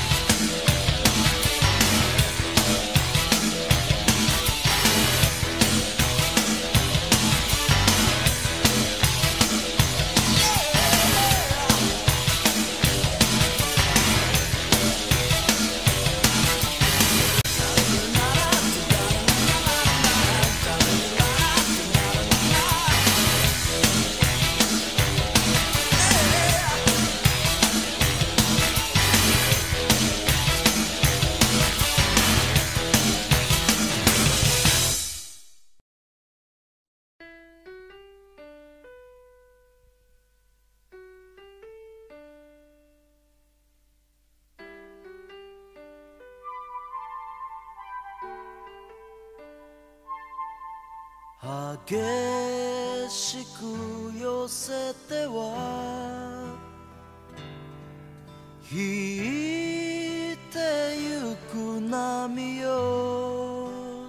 激しく寄せては引いてゆく波よ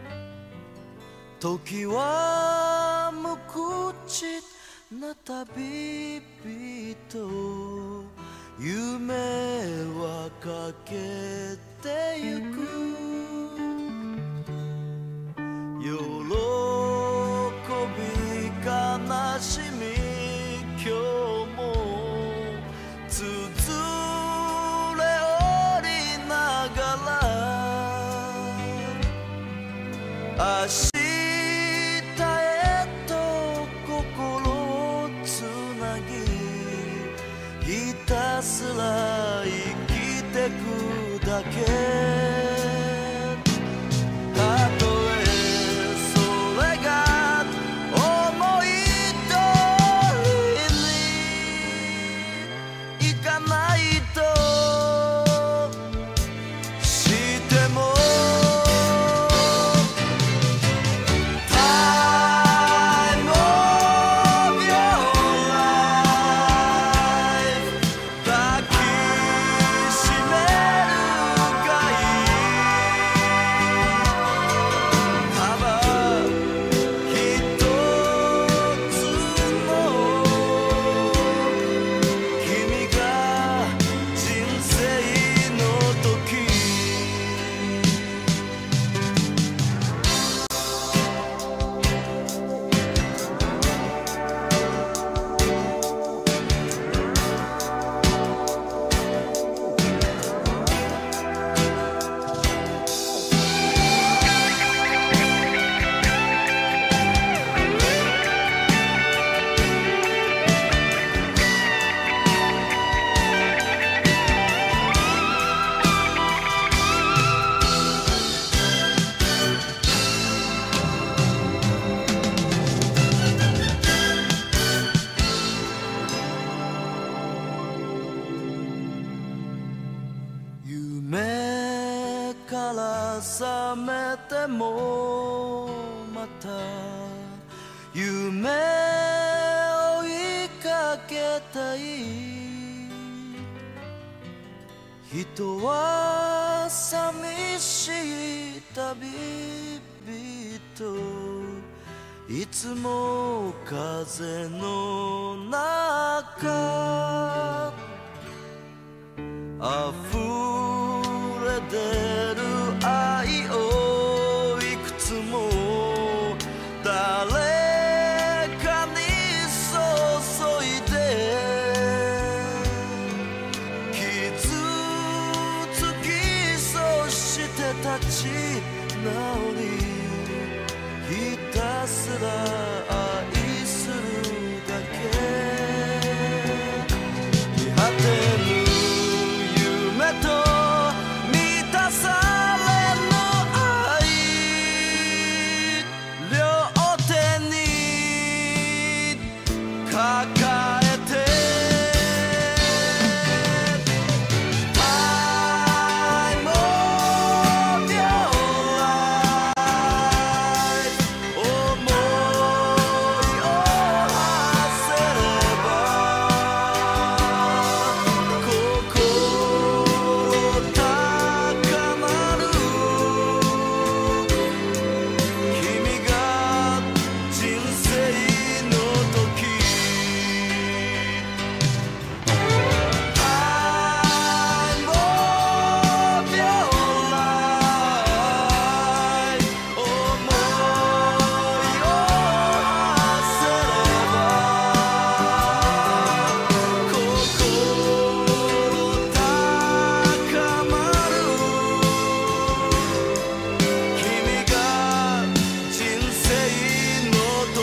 時は無口な旅人夢はかけてゆく喜び悲しみ今日もつづれおりながら明日へと心をつなぎひたすら生きてくだけ覚めてもまた夢を追いかけたい人は寂しい旅人いつも風の中溢れ出る愛をいくつも誰かに注いで傷つきそして立ち直りひたすら愛するだけ見果てぬ夢と満たされぬ愛両手に抱えてTime of your life 思いを馳せれば心高まる君が人生の時I'm of your life 思いを馳せれば心高まる君が人生の時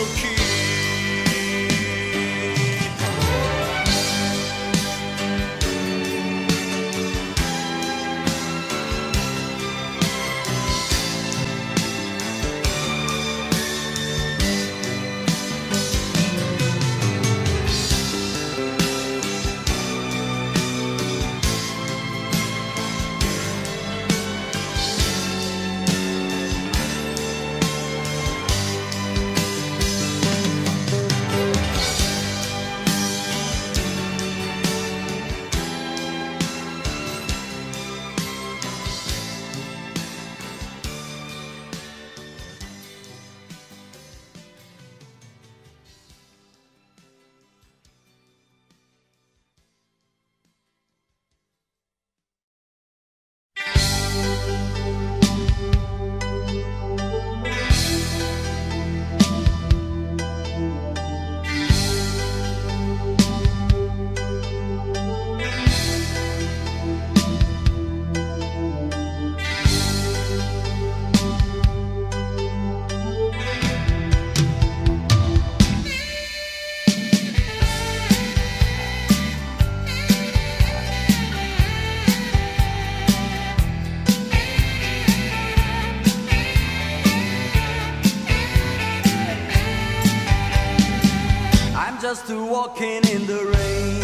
I'm just walking in the rain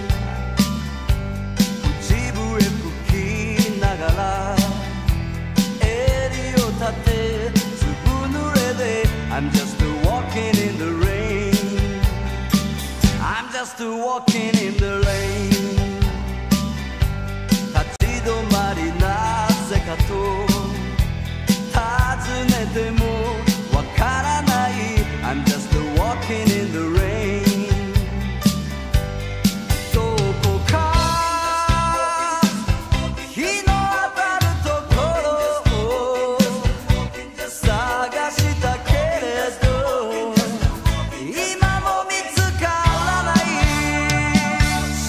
口笛吹きながら襟を立てずぶ濡れで I'm just walking in the rain I'm just walking in the rain 立ち止まりなぜかと尋ねてもわからない I'm just walking in the rain どこか日の当たるところを探したけれど今も見つからない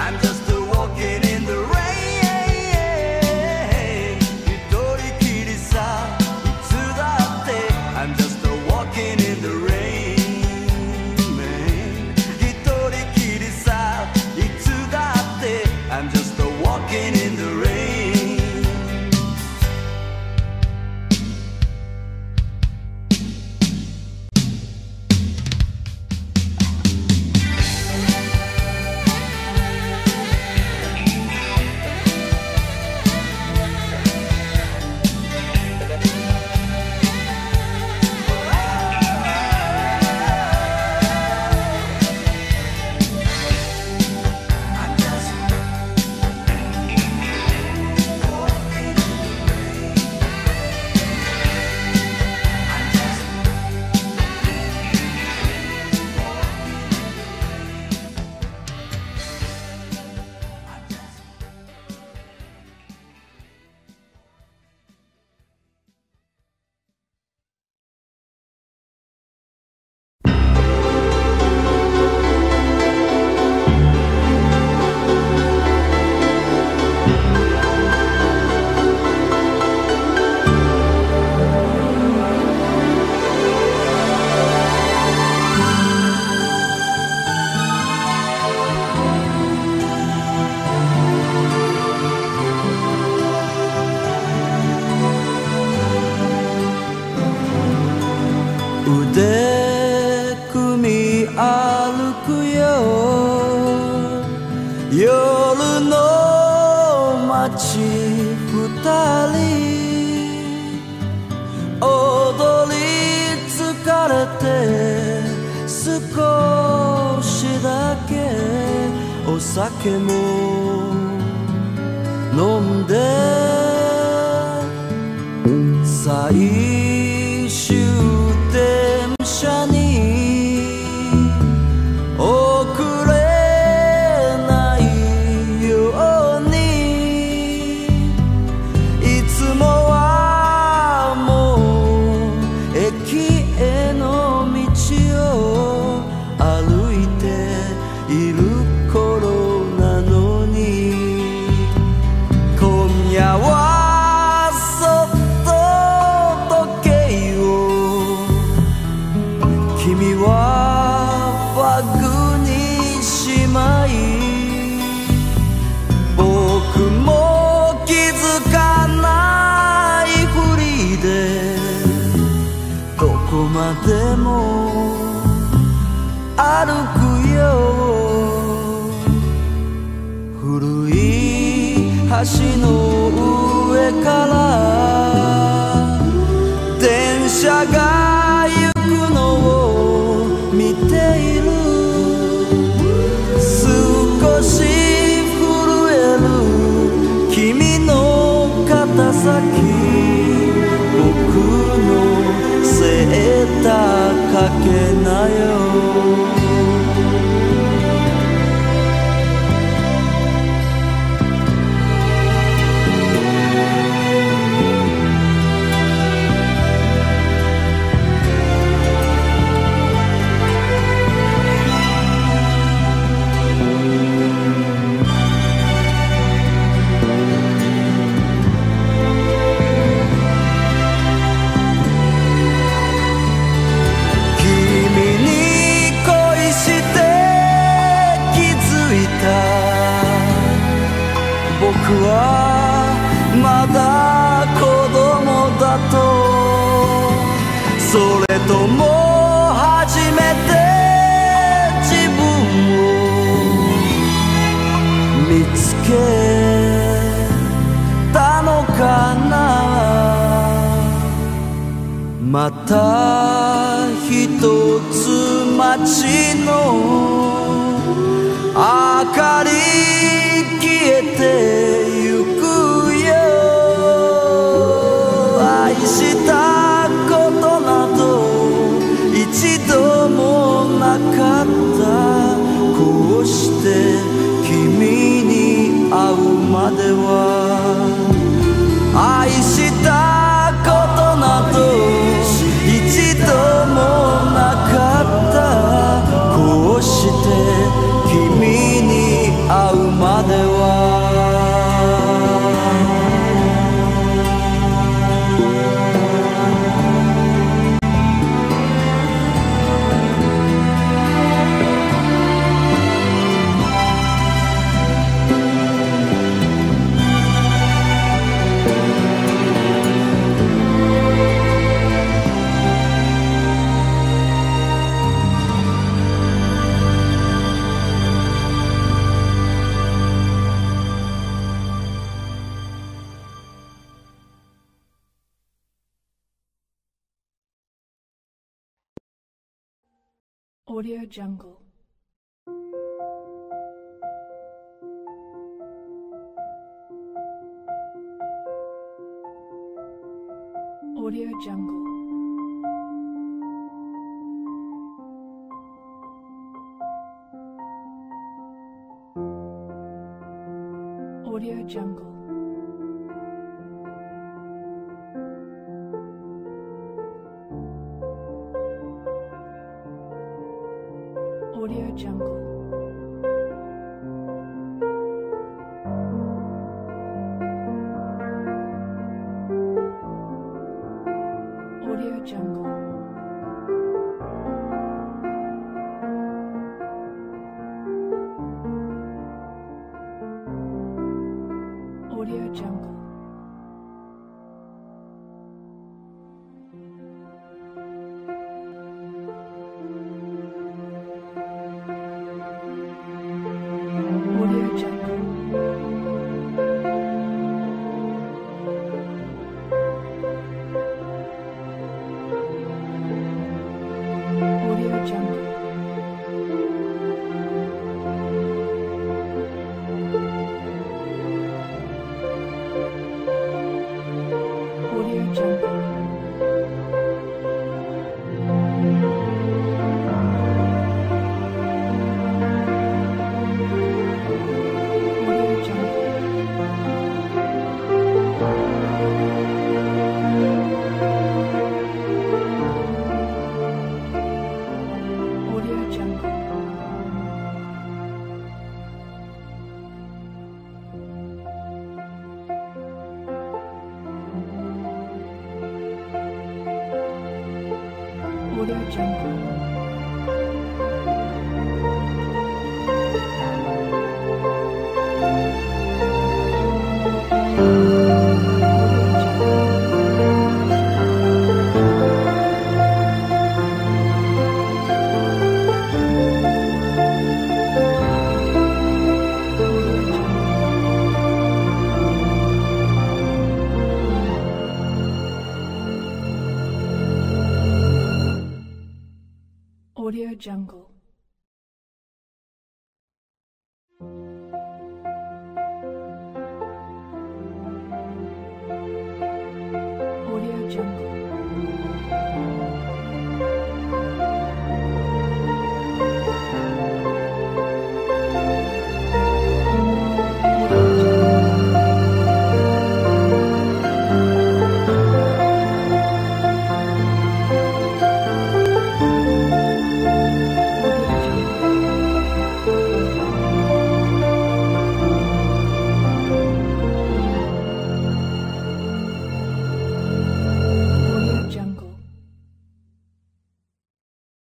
I'm just walking in the rain 一人きりさいつだって I'm just walking in the rain 一人きりさいつだって I'm just walking in the rain腕組み歩くよ夜の街二人踊り疲れて少しだけお酒も飲んで最終電車に遅れないようにいつもはもう駅への道を歩いている頃なのに今夜は君はバッグにしまい僕も気づかないふりでどこまでも歩くよ古い橋の上から電車が見ている少し震える君の肩先僕のセーターかけなよ僕はまだ子供だとそれとも初めて自分を見つけたのかなまた一つ街の明かり消えてゆくよ愛したことなど一度もなかったこうして君に会うまでは愛したことなど一度もなかったこうして君に会うまでは Audio Jungle. Audio Jungle. Audio Jungle. Audio Jungle. Audio Jungle. Audio Jungle. Audio Jungle. Audio Jungle. Audio Jungle. Audio Jungle. Audio Jungle. Audio Jungle. Audio Jungle.